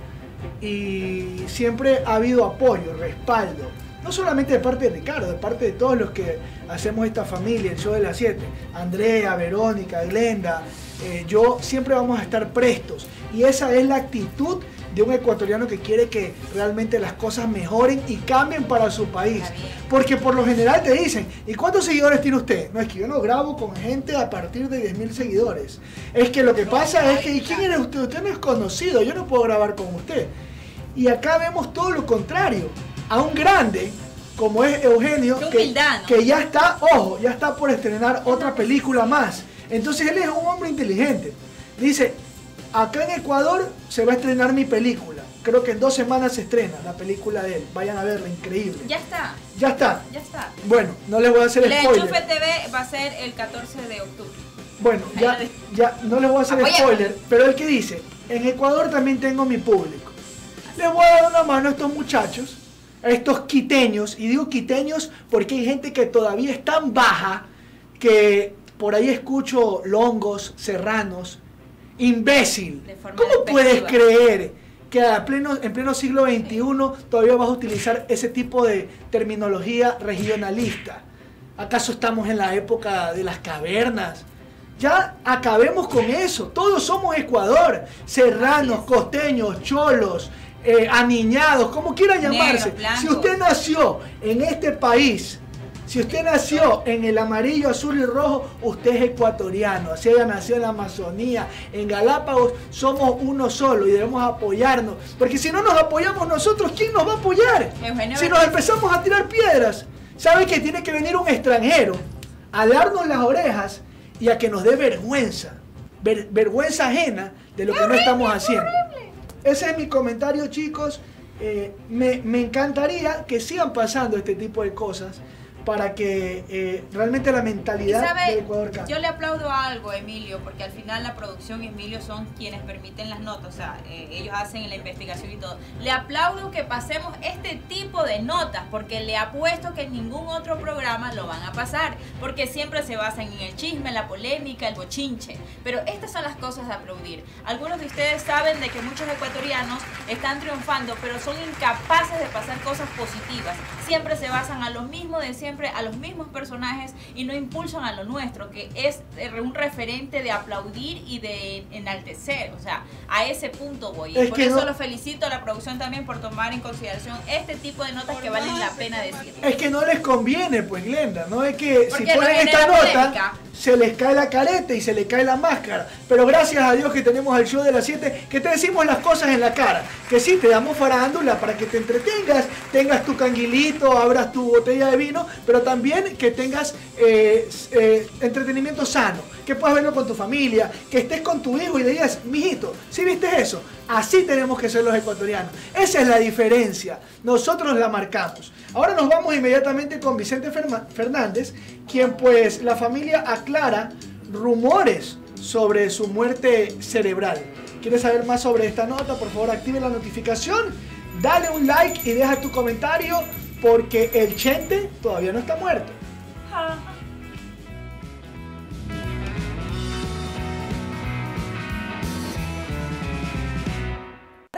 Speaker 1: Y siempre ha habido apoyo, respaldo. No solamente de parte de Ricardo, de parte de todos los que hacemos esta familia, el show de las siete. Andrea, Verónica, Glenda, eh, yo siempre vamos a estar prestos. Y esa es la actitud de un ecuatoriano que quiere que realmente las cosas mejoren y cambien para su país. Porque por lo general te dicen, ¿y cuántos seguidores tiene usted? No, es que yo no grabo con gente a partir de diez mil seguidores. Es que lo que pasa es que, ¿y quién eres usted? Usted no es conocido, yo no puedo grabar con usted. Y acá vemos todo lo contrario. A un grande, como es Eugenio, que, que ya está, ojo, ya está por estrenar otra película más. Entonces él es un hombre inteligente. Dice, acá en Ecuador se va a estrenar mi película. Creo que en dos semanas se estrena la película de él. Vayan a verla, increíble.
Speaker 2: Ya está.
Speaker 1: Ya está.
Speaker 2: Ya está.
Speaker 1: Bueno, no les voy a hacer
Speaker 2: La
Speaker 1: spoiler.
Speaker 2: Enchufe T V va a ser el catorce de octubre.
Speaker 1: Bueno, ya, ya no les voy a hacer
Speaker 2: Apoya.
Speaker 1: spoiler, pero el que dice, en Ecuador también tengo mi público. Les voy a dar una mano a estos muchachos, a estos quiteños, y digo quiteños porque hay gente que todavía es tan baja que por ahí escucho longos, serranos, imbécil. ¿Cómo puedes creer que a pleno, en pleno siglo veintiuno todavía vas a utilizar ese tipo de terminología regionalista? ¿Acaso estamos en la época de las cavernas? Ya acabemos con eso. Todos somos Ecuador. Serranos, costeños, cholos, eh, aniñados, como quiera llamarse.
Speaker 2: Negro,
Speaker 1: si usted nació en este país, si usted nació en el amarillo, azul y rojo, usted es ecuatoriano. Así haya nacido en la Amazonía, en Galápagos, somos uno solo y debemos apoyarnos. Porque si no nos apoyamos nosotros, ¿quién nos va a apoyar?
Speaker 2: Eugenio
Speaker 1: Si nos empezamos a tirar piedras, ¿sabe que tiene que venir un extranjero a darnos las orejas y a que nos dé vergüenza? Ver, vergüenza ajena de lo que no estamos haciendo. Ese es mi comentario, chicos. Eh, me, me encantaría que sigan pasando este tipo de cosas para que eh, realmente la mentalidad
Speaker 2: Y sabe,
Speaker 1: de Ecuador cambie.
Speaker 2: yo le aplaudo a algo a Emilio, porque al final la producción y Emilio son quienes permiten las notas, o sea, eh, ellos hacen la investigación y todo. Le aplaudo que pasemos este tipo de notas, porque le apuesto que en ningún otro programa lo van a pasar, porque siempre se basan en el chisme, la polémica, el bochinche. Pero estas son las cosas de aplaudir. Algunos de ustedes saben de que muchos ecuatorianos están triunfando, pero son incapaces de pasar cosas positivas. Siempre se basan a lo mismo de siempre, a los mismos personajes y no impulsan a lo nuestro, que es un referente de aplaudir y de enaltecer. O sea, a ese punto voy. Y por eso
Speaker 1: no,
Speaker 2: lo felicito a la producción también por tomar en consideración este tipo de notas que valen la pena decir.
Speaker 1: Es que no les conviene, pues, Glenda. No es que
Speaker 2: Porque
Speaker 1: si ponen
Speaker 2: no
Speaker 1: esta
Speaker 2: genera
Speaker 1: nota,
Speaker 2: polémica.
Speaker 1: se les cae la careta y se les cae la máscara. Pero gracias a Dios que tenemos el show de las siete, que te decimos las cosas en la cara. Que sí, te damos farándula para que te entretengas, tengas tu canguilito, abras tu botella de vino, pero también que tengas eh, eh, entretenimiento sano, que puedas verlo con tu familia, que estés con tu hijo y le digas, mijito, ¿sí viste eso? Así tenemos que ser los ecuatorianos. Esa es la diferencia. Nosotros la marcamos. Ahora nos vamos inmediatamente con Vicente Fernández, quien pues la familia aclara rumores sobre su muerte cerebral. ¿Quieres saber más sobre esta nota? Por favor, active la notificación, dale un like y deja tu comentario, porque el Chente todavía no está muerto.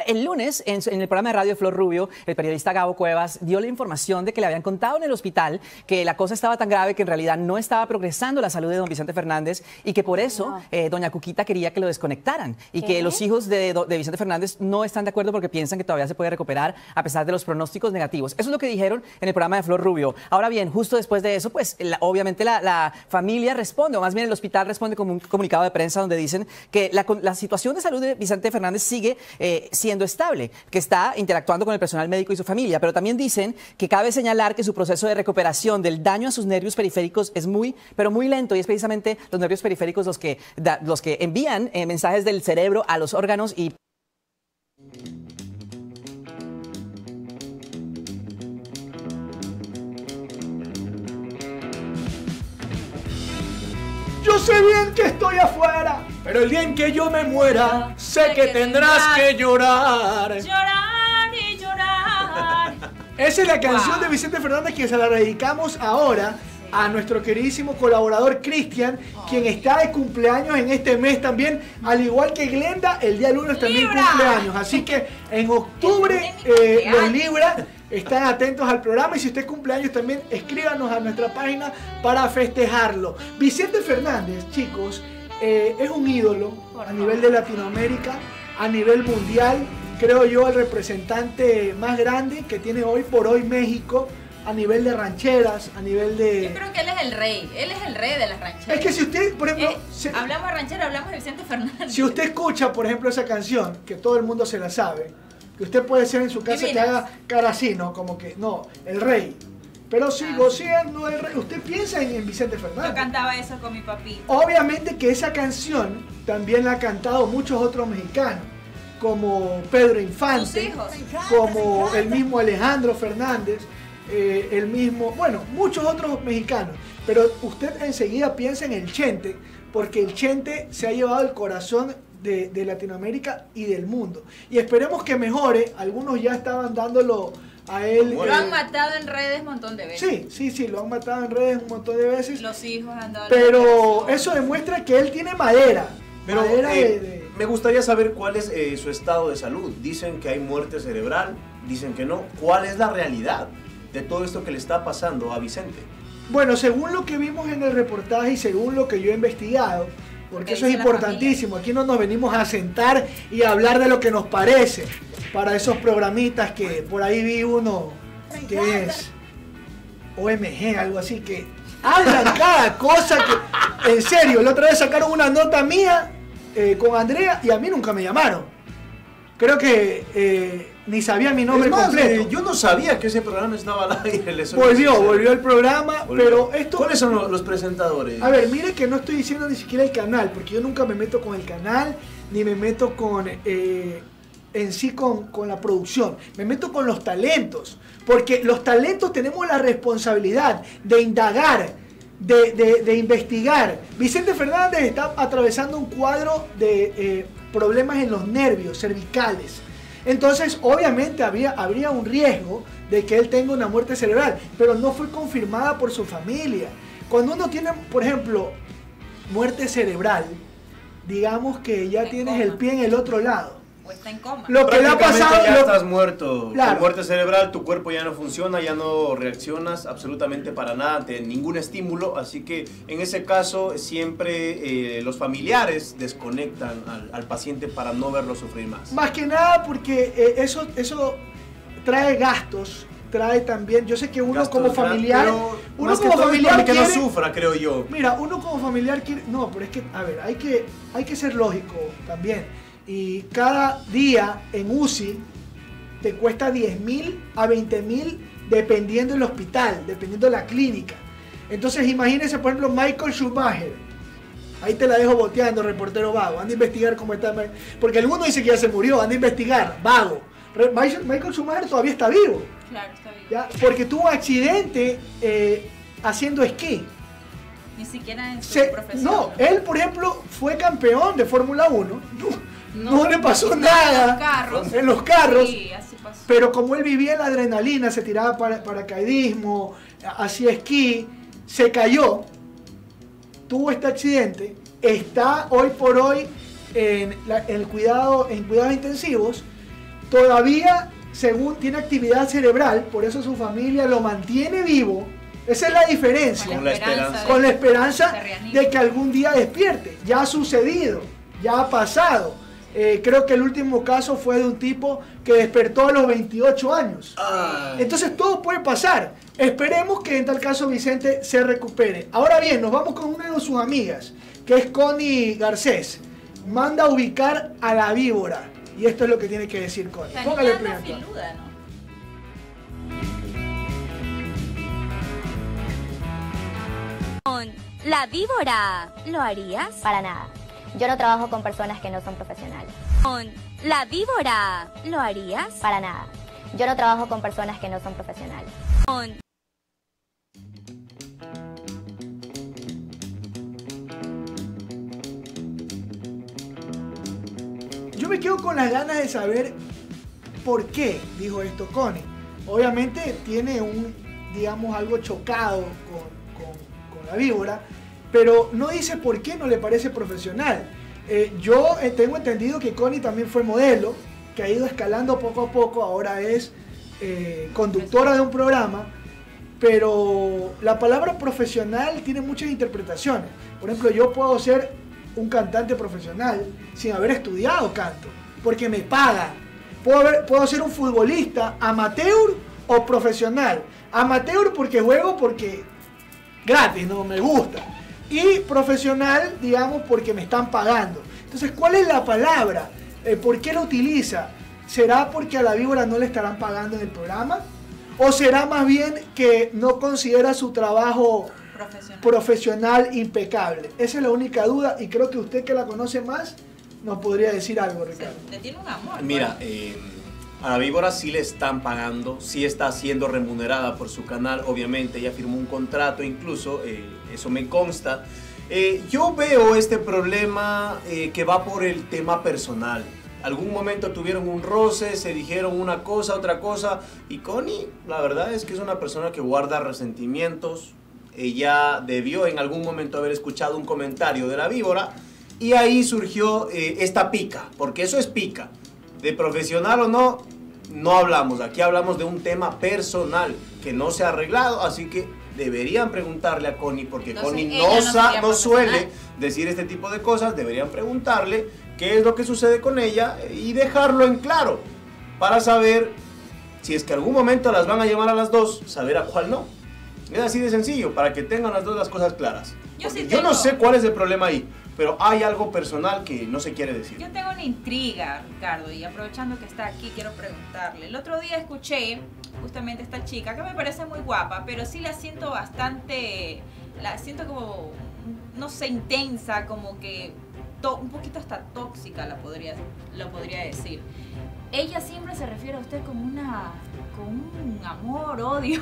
Speaker 13: el lunes, en, en el programa de radio de Flor Rubio, el periodista Gabo Cuevas dio la información de que le habían contado en el hospital que la cosa estaba tan grave que en realidad no estaba progresando la salud de don Vicente Fernández y que por eso no. eh, doña Cuquita quería que lo desconectaran y ¿Qué? que los hijos de, de Vicente Fernández no están de acuerdo porque piensan que todavía se puede recuperar a pesar de los pronósticos negativos. Eso es lo que dijeron en el programa de Flor Rubio. Ahora bien, justo después de eso, pues la, obviamente la, la familia responde, o más bien el hospital responde con un comunicado de prensa donde dicen que la, la situación de salud de Vicente Fernández sigue eh, siendo estable, que está interactuando con el personal médico y su familia, pero también dicen que cabe señalar que su proceso de recuperación del daño a sus nervios periféricos es muy, pero muy lento, y es precisamente los nervios periféricos los que, da, los que envían eh, mensajes del cerebro a los órganos y...
Speaker 1: Yo sé bien que estoy afuera, pero el día en que yo me muera, sé que tendrás que llorar.
Speaker 2: Llorar y llorar.
Speaker 1: Esa es la canción
Speaker 2: Wow.
Speaker 1: de Vicente Fernández que se la dedicamos ahora a nuestro queridísimo colaborador Cristian, quien está de cumpleaños en este mes también, al igual que Glenda, el día lunes también
Speaker 2: Libra.
Speaker 1: cumpleaños. Así que en octubre eh, los Libra están atentos al programa, y si usted cumpleaños también escríbanos a nuestra página para festejarlo. Vicente Fernández, chicos, eh, es un ídolo a nivel de Latinoamérica, a nivel mundial. Creo yo el representante más grande que tiene hoy por hoy México, a nivel de rancheras, a nivel de...
Speaker 2: Yo creo que él es el rey, él es el rey de las rancheras.
Speaker 1: Es que si usted, por ejemplo...
Speaker 2: Eh,
Speaker 1: se-
Speaker 2: hablamos de ranchera, hablamos de Vicente Fernández.
Speaker 1: Si usted escucha, por ejemplo, esa canción, que todo el mundo se la sabe, que usted puede ser en su casa
Speaker 2: Divinas.
Speaker 1: que haga cara así, ¿no? Como que, no, el rey. Pero sigo siendo el rey. Usted piensa en, en Vicente
Speaker 2: Yo
Speaker 1: Fernández.
Speaker 2: cantaba eso con mi papi.
Speaker 1: Obviamente que esa canción también la han cantado muchos otros mexicanos, como Pedro Infante,
Speaker 2: Sus hijos.
Speaker 1: como el mismo Alejandro Fernández, eh, el mismo, bueno, muchos otros mexicanos. Pero usted enseguida piensa en el Chente, porque el Chente se ha llevado el corazón de, de Latinoamérica y del mundo. Y esperemos que mejore. Algunos ya estaban dándolo a él.
Speaker 2: Lo
Speaker 1: eh,
Speaker 2: han matado en redes un montón de veces.
Speaker 1: Sí, sí, sí, lo han matado en redes un montón de veces.
Speaker 2: Los hijos han dado...
Speaker 1: Pero eso demuestra que él tiene madera.
Speaker 5: Pero
Speaker 1: madera
Speaker 5: eh,
Speaker 1: de, de-
Speaker 5: me gustaría saber cuál es eh, su estado de salud. Dicen que hay muerte cerebral, dicen que no. ¿Cuál es la realidad de todo esto que le está pasando a Vicente?
Speaker 1: Bueno, según lo que vimos en el reportaje y según lo que yo he investigado, porque eso es
Speaker 2: dice la
Speaker 1: importantísimo, aquí no nos venimos a sentar y a hablar de lo que nos parece para esos programitas que por ahí vi uno que es O M G, algo así, que hablan cada cosa que, en serio, la otra vez sacaron una nota mía eh, con Andrea y a mí nunca me llamaron. Creo que eh, ni sabía mi nombre
Speaker 5: Es más,
Speaker 1: completo.
Speaker 5: eh, yo no sabía que ese programa estaba al aire. le soy
Speaker 1: Volvió,
Speaker 5: sincero.
Speaker 1: volvió el programa,
Speaker 5: Volvió.
Speaker 1: pero esto...
Speaker 5: ¿Cuáles son los, los presentadores?
Speaker 1: A ver, mire que no estoy diciendo ni siquiera el canal, porque yo nunca me meto con el canal, ni me meto con eh, en sí con, con la producción. Me meto con los talentos, porque los talentos tenemos la responsabilidad de indagar, de, de- de investigar. Vicente Fernández está atravesando un cuadro de eh, problemas en los nervios cervicales. Entonces, obviamente había, habría un riesgo de que él tenga una muerte cerebral, pero no fue confirmada por su familia. Cuando uno tiene, por ejemplo, muerte cerebral, digamos que ya tienes el pie en el otro lado.
Speaker 2: O está en coma.
Speaker 1: Lo que le ha
Speaker 5: Prácticamente
Speaker 1: pasado...
Speaker 5: ya
Speaker 1: lo-
Speaker 5: estás muerto.
Speaker 1: Claro.
Speaker 5: Con muerte cerebral, tu cuerpo ya no funciona, ya no reaccionas absolutamente para nada ante ningún estímulo. Así que en ese caso siempre eh, los familiares desconectan al, al paciente para no verlo sufrir más.
Speaker 1: Más que nada porque eh, eso, eso trae gastos, trae también, yo sé que uno
Speaker 5: Gastos
Speaker 1: como
Speaker 5: grandes,
Speaker 1: familiar,
Speaker 5: pero
Speaker 1: uno
Speaker 5: más que
Speaker 1: como
Speaker 5: todo es
Speaker 1: familiar
Speaker 5: para que no
Speaker 1: quiere-
Speaker 5: sufra, creo yo.
Speaker 1: Mira, uno como familiar quiere, no, pero es que, a ver, hay que, hay que ser lógico también. Y cada día en U C I te cuesta diez mil a veinte mil dependiendo del hospital, dependiendo de la clínica. Entonces imagínense, por ejemplo, Michael Schumacher. Ahí te la dejo boteando, reportero vago. Anda a investigar cómo está. Ma- Porque alguno dice que ya se murió. Anda a investigar, vago. Re- Michael Michael Schumacher todavía está vivo.
Speaker 2: Claro, está bien.
Speaker 1: ¿Ya? Porque tuvo un accidente eh, haciendo esquí.
Speaker 2: Ni siquiera en su
Speaker 1: Se-
Speaker 2: profesión.
Speaker 1: no, él, por ejemplo, fue campeón de Fórmula uno. No, no le pasó
Speaker 2: En
Speaker 1: nada
Speaker 2: los carros.
Speaker 1: en los carros.
Speaker 2: Sí, así pasó.
Speaker 1: Pero como él vivía en la adrenalina, se tiraba para paracaidismo, hacía esquí, se cayó, tuvo este accidente, está hoy por hoy en, la- en el cuidado, en cuidados intensivos todavía, según tiene actividad cerebral, por eso su familia lo mantiene vivo. Esa es la diferencia.
Speaker 5: Con la esperanza.
Speaker 1: Con la esperanza de que algún día despierte. Ya ha sucedido, ya ha pasado. Eh, creo que el último caso fue de un tipo que despertó a los veintiocho años.
Speaker 5: Ay.
Speaker 1: Entonces todo puede pasar. Esperemos que en tal caso Vicente se recupere. Ahora bien, nos vamos con una de sus amigas, que es Connie Garcés. Manda a ubicar a la víbora. Y esto es lo que tiene que decir Connie. Póngale play.
Speaker 14: La víbora, ¿lo harías?
Speaker 10: Para nada. Yo no trabajo con personas que no son profesionales.
Speaker 14: La víbora, ¿lo harías?
Speaker 10: Para nada. Yo no trabajo con personas que no son profesionales.
Speaker 1: Yo me quedo con las ganas de saber por qué dijo esto Connie. Obviamente tiene un, digamos, algo chocado con, con, con la víbora, pero no dice por qué no le parece profesional. Eh, yo eh, tengo entendido que Connie también fue modelo, que ha ido escalando poco a poco, ahora es eh, conductora de un programa, pero la palabra profesional tiene muchas interpretaciones. Por ejemplo, yo puedo ser un cantante profesional sin haber estudiado canto, porque me pagan. Puedo, haber, puedo ser un futbolista amateur o profesional. Amateur porque juego porque gratis, no me gusta. Y profesional, digamos, porque me están pagando. Entonces, ¿cuál es la palabra? Eh, ¿Por qué la utiliza? ¿Será porque a la víbora no le estarán pagando en el programa? ¿O será más bien que no considera su trabajo profesional, profesional impecable? Esa es la única duda y creo que usted, que la conoce más, nos podría decir algo, Ricardo.
Speaker 2: Le tiene un amor.
Speaker 5: Mira, eh, a la víbora sí le están pagando, sí está siendo remunerada por su canal, obviamente. Ella firmó un contrato incluso, eh, eso me consta. Eh, yo veo este problema eh, que va por el tema personal. Algún momento tuvieron un roce, se dijeron una cosa, otra cosa. Y Connie, la verdad es que es una persona que guarda resentimientos. Ella debió en algún momento haber escuchado un comentario de la víbora. Y ahí surgió eh, esta pica, porque eso es pica. De profesional o no, no hablamos. Aquí hablamos de un tema personal que no se ha arreglado, así que deberían preguntarle a Connie, porque
Speaker 2: Entonces,
Speaker 5: Connie
Speaker 2: no,
Speaker 5: no,
Speaker 2: no,
Speaker 5: no suele decir este tipo de cosas. Deberían preguntarle qué es lo que sucede con ella y dejarlo en claro para saber si es que algún momento las van a llamar a las dos, saber a cuál no. Es así de sencillo, para que tengan las dos las cosas claras.
Speaker 2: Yo, sí
Speaker 5: yo
Speaker 2: tengo...
Speaker 5: no sé cuál es el problema ahí, pero hay algo personal que no se quiere decir.
Speaker 2: Yo tengo una intriga, Ricardo, y aprovechando que está aquí, quiero preguntarle. El otro día escuché justamente esta chica, que me parece muy guapa, pero sí la siento bastante, la siento como, no sé, intensa, como que to, un poquito hasta tóxica, la podría, lo podría decir. Ella siempre se refiere a usted como una, con un amor, odio.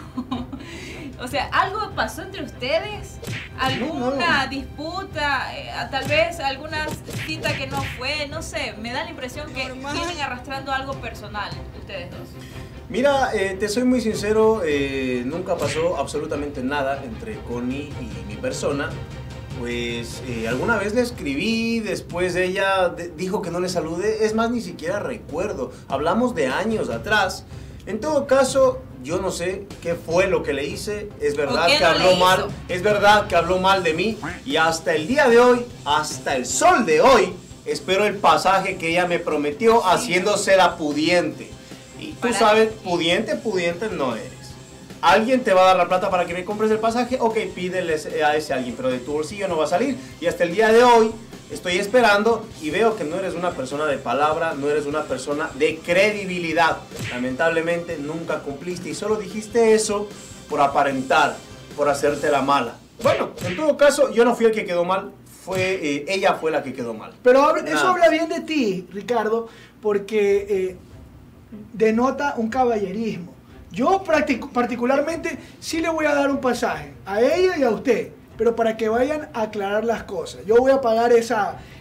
Speaker 2: O sea, ¿algo pasó entre ustedes? ¿Alguna no. disputa? Eh, tal vez alguna cita que no fue, no sé. Me da la impresión que vienen arrastrando algo personal ustedes dos.
Speaker 5: Mira, eh, te soy muy sincero, eh, nunca pasó absolutamente nada entre Connie y mi persona. Pues eh, alguna vez le escribí, después ella de, dijo que no le saludé, es más, ni siquiera recuerdo, hablamos de años atrás. En todo caso, yo no sé qué fue lo que le hice, es verdad que habló mal, es verdad que habló mal de mí, y hasta el día de hoy, hasta el sol de hoy, espero el pasaje que ella me prometió, sí, haciéndose la pudiente. Y tú sabes, pudiente, pudiente no eres. Alguien te va a dar la plata para que me compres el pasaje, ok, pídele a ese alguien, pero de tu bolsillo no va a salir. Y hasta el día de hoy estoy esperando y veo que no eres una persona de palabra, no eres una persona de credibilidad. Lamentablemente nunca cumpliste y solo dijiste eso por aparentar, por hacerte la mala. Bueno, en todo caso, yo no fui el que quedó mal, fue eh, ella fue la que quedó mal.
Speaker 1: Pero eso Nada. habla bien de ti, Ricardo, porque eh, denota un caballerismo. Yo particularmente sí le voy a dar un pasaje a ella y a usted, pero para que vayan a aclarar las cosas. Yo voy a pagar esa,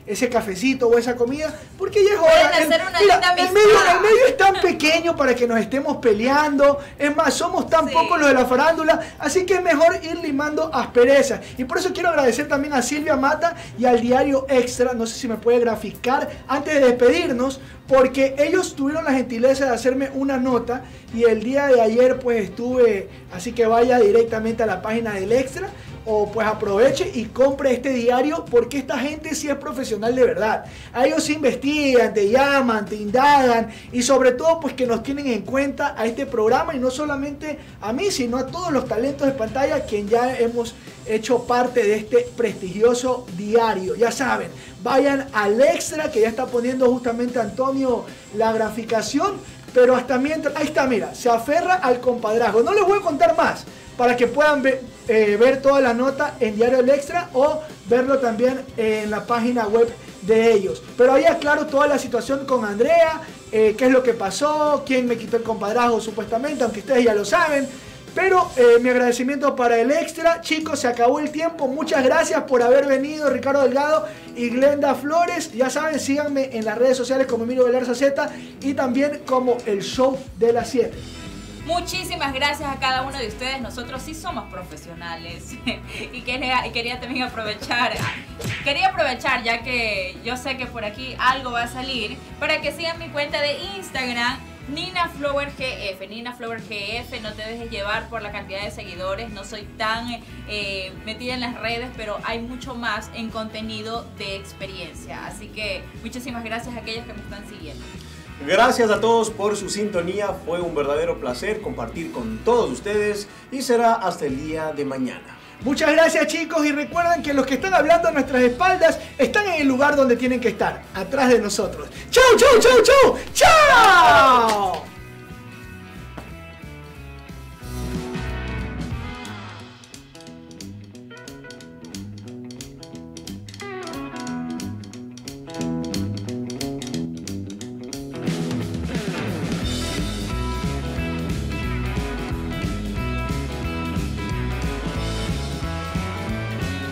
Speaker 1: ese cafecito o esa comida, porque ya es hora.
Speaker 2: Pueden hacer
Speaker 1: El,
Speaker 2: una
Speaker 1: mira,
Speaker 2: linda
Speaker 1: el, medio,
Speaker 2: amistad.
Speaker 1: el medio es tan pequeño para que nos estemos peleando, es más, somos tan
Speaker 2: Sí.
Speaker 1: pocos los de la farándula, así que es mejor ir limando asperezas. Y por eso quiero agradecer también a Silvia Mata y al Diario Extra, no sé si me puede graficar antes de despedirnos, porque ellos tuvieron la gentileza de hacerme una nota y el día de ayer pues estuve, así que vaya directamente a la página del Extra o pues aproveche y compre este diario, porque esta gente sí es profesional de verdad. A ellos se investigan, te llaman, te indagan y sobre todo pues que nos tienen en cuenta a este programa, y no solamente a mí, sino a todos los talentos de pantalla quien ya hemos hecho parte de este prestigioso diario. Ya saben, vayan al Extra, que ya está poniendo justamente Antonio la graficación, pero hasta mientras, ahí está, mira, se aferra al compadrazgo. No les voy a contar más, para que puedan ver, eh, ver toda la nota en Diario El Extra o verlo también en la página web de ellos. Pero ahí aclaro toda la situación con Andrea, eh, qué es lo que pasó, quién me quitó el compadrazgo supuestamente, aunque ustedes ya lo saben. Pero eh, mi agradecimiento para El Extra. Chicos, se acabó el tiempo. Muchas gracias por haber venido, Ricardo Delgado y Glenda Flores. Ya saben, síganme en las redes sociales como Emilio Galarza Z y también como El Show de las siete.
Speaker 2: Muchísimas gracias a cada uno de ustedes. Nosotros sí somos profesionales. y, quería, y quería también aprovechar, quería aprovechar ya que yo sé que por aquí algo va a salir, para que sigan mi cuenta de Instagram, Nina Flower G F. Nina Flower G F, no te dejes llevar por la cantidad de seguidores. No soy tan eh, metida en las redes, pero hay mucho más en contenido de experiencia. Así que muchísimas gracias a aquellos que me están siguiendo.
Speaker 5: Gracias a todos por su sintonía, fue un verdadero placer compartir con todos ustedes y será hasta el día de mañana.
Speaker 1: Muchas gracias, chicos, y recuerden que los que están hablando a nuestras espaldas están en el lugar donde tienen que estar, atrás de nosotros. ¡Chau, chau, chau, chau! ¡Chao!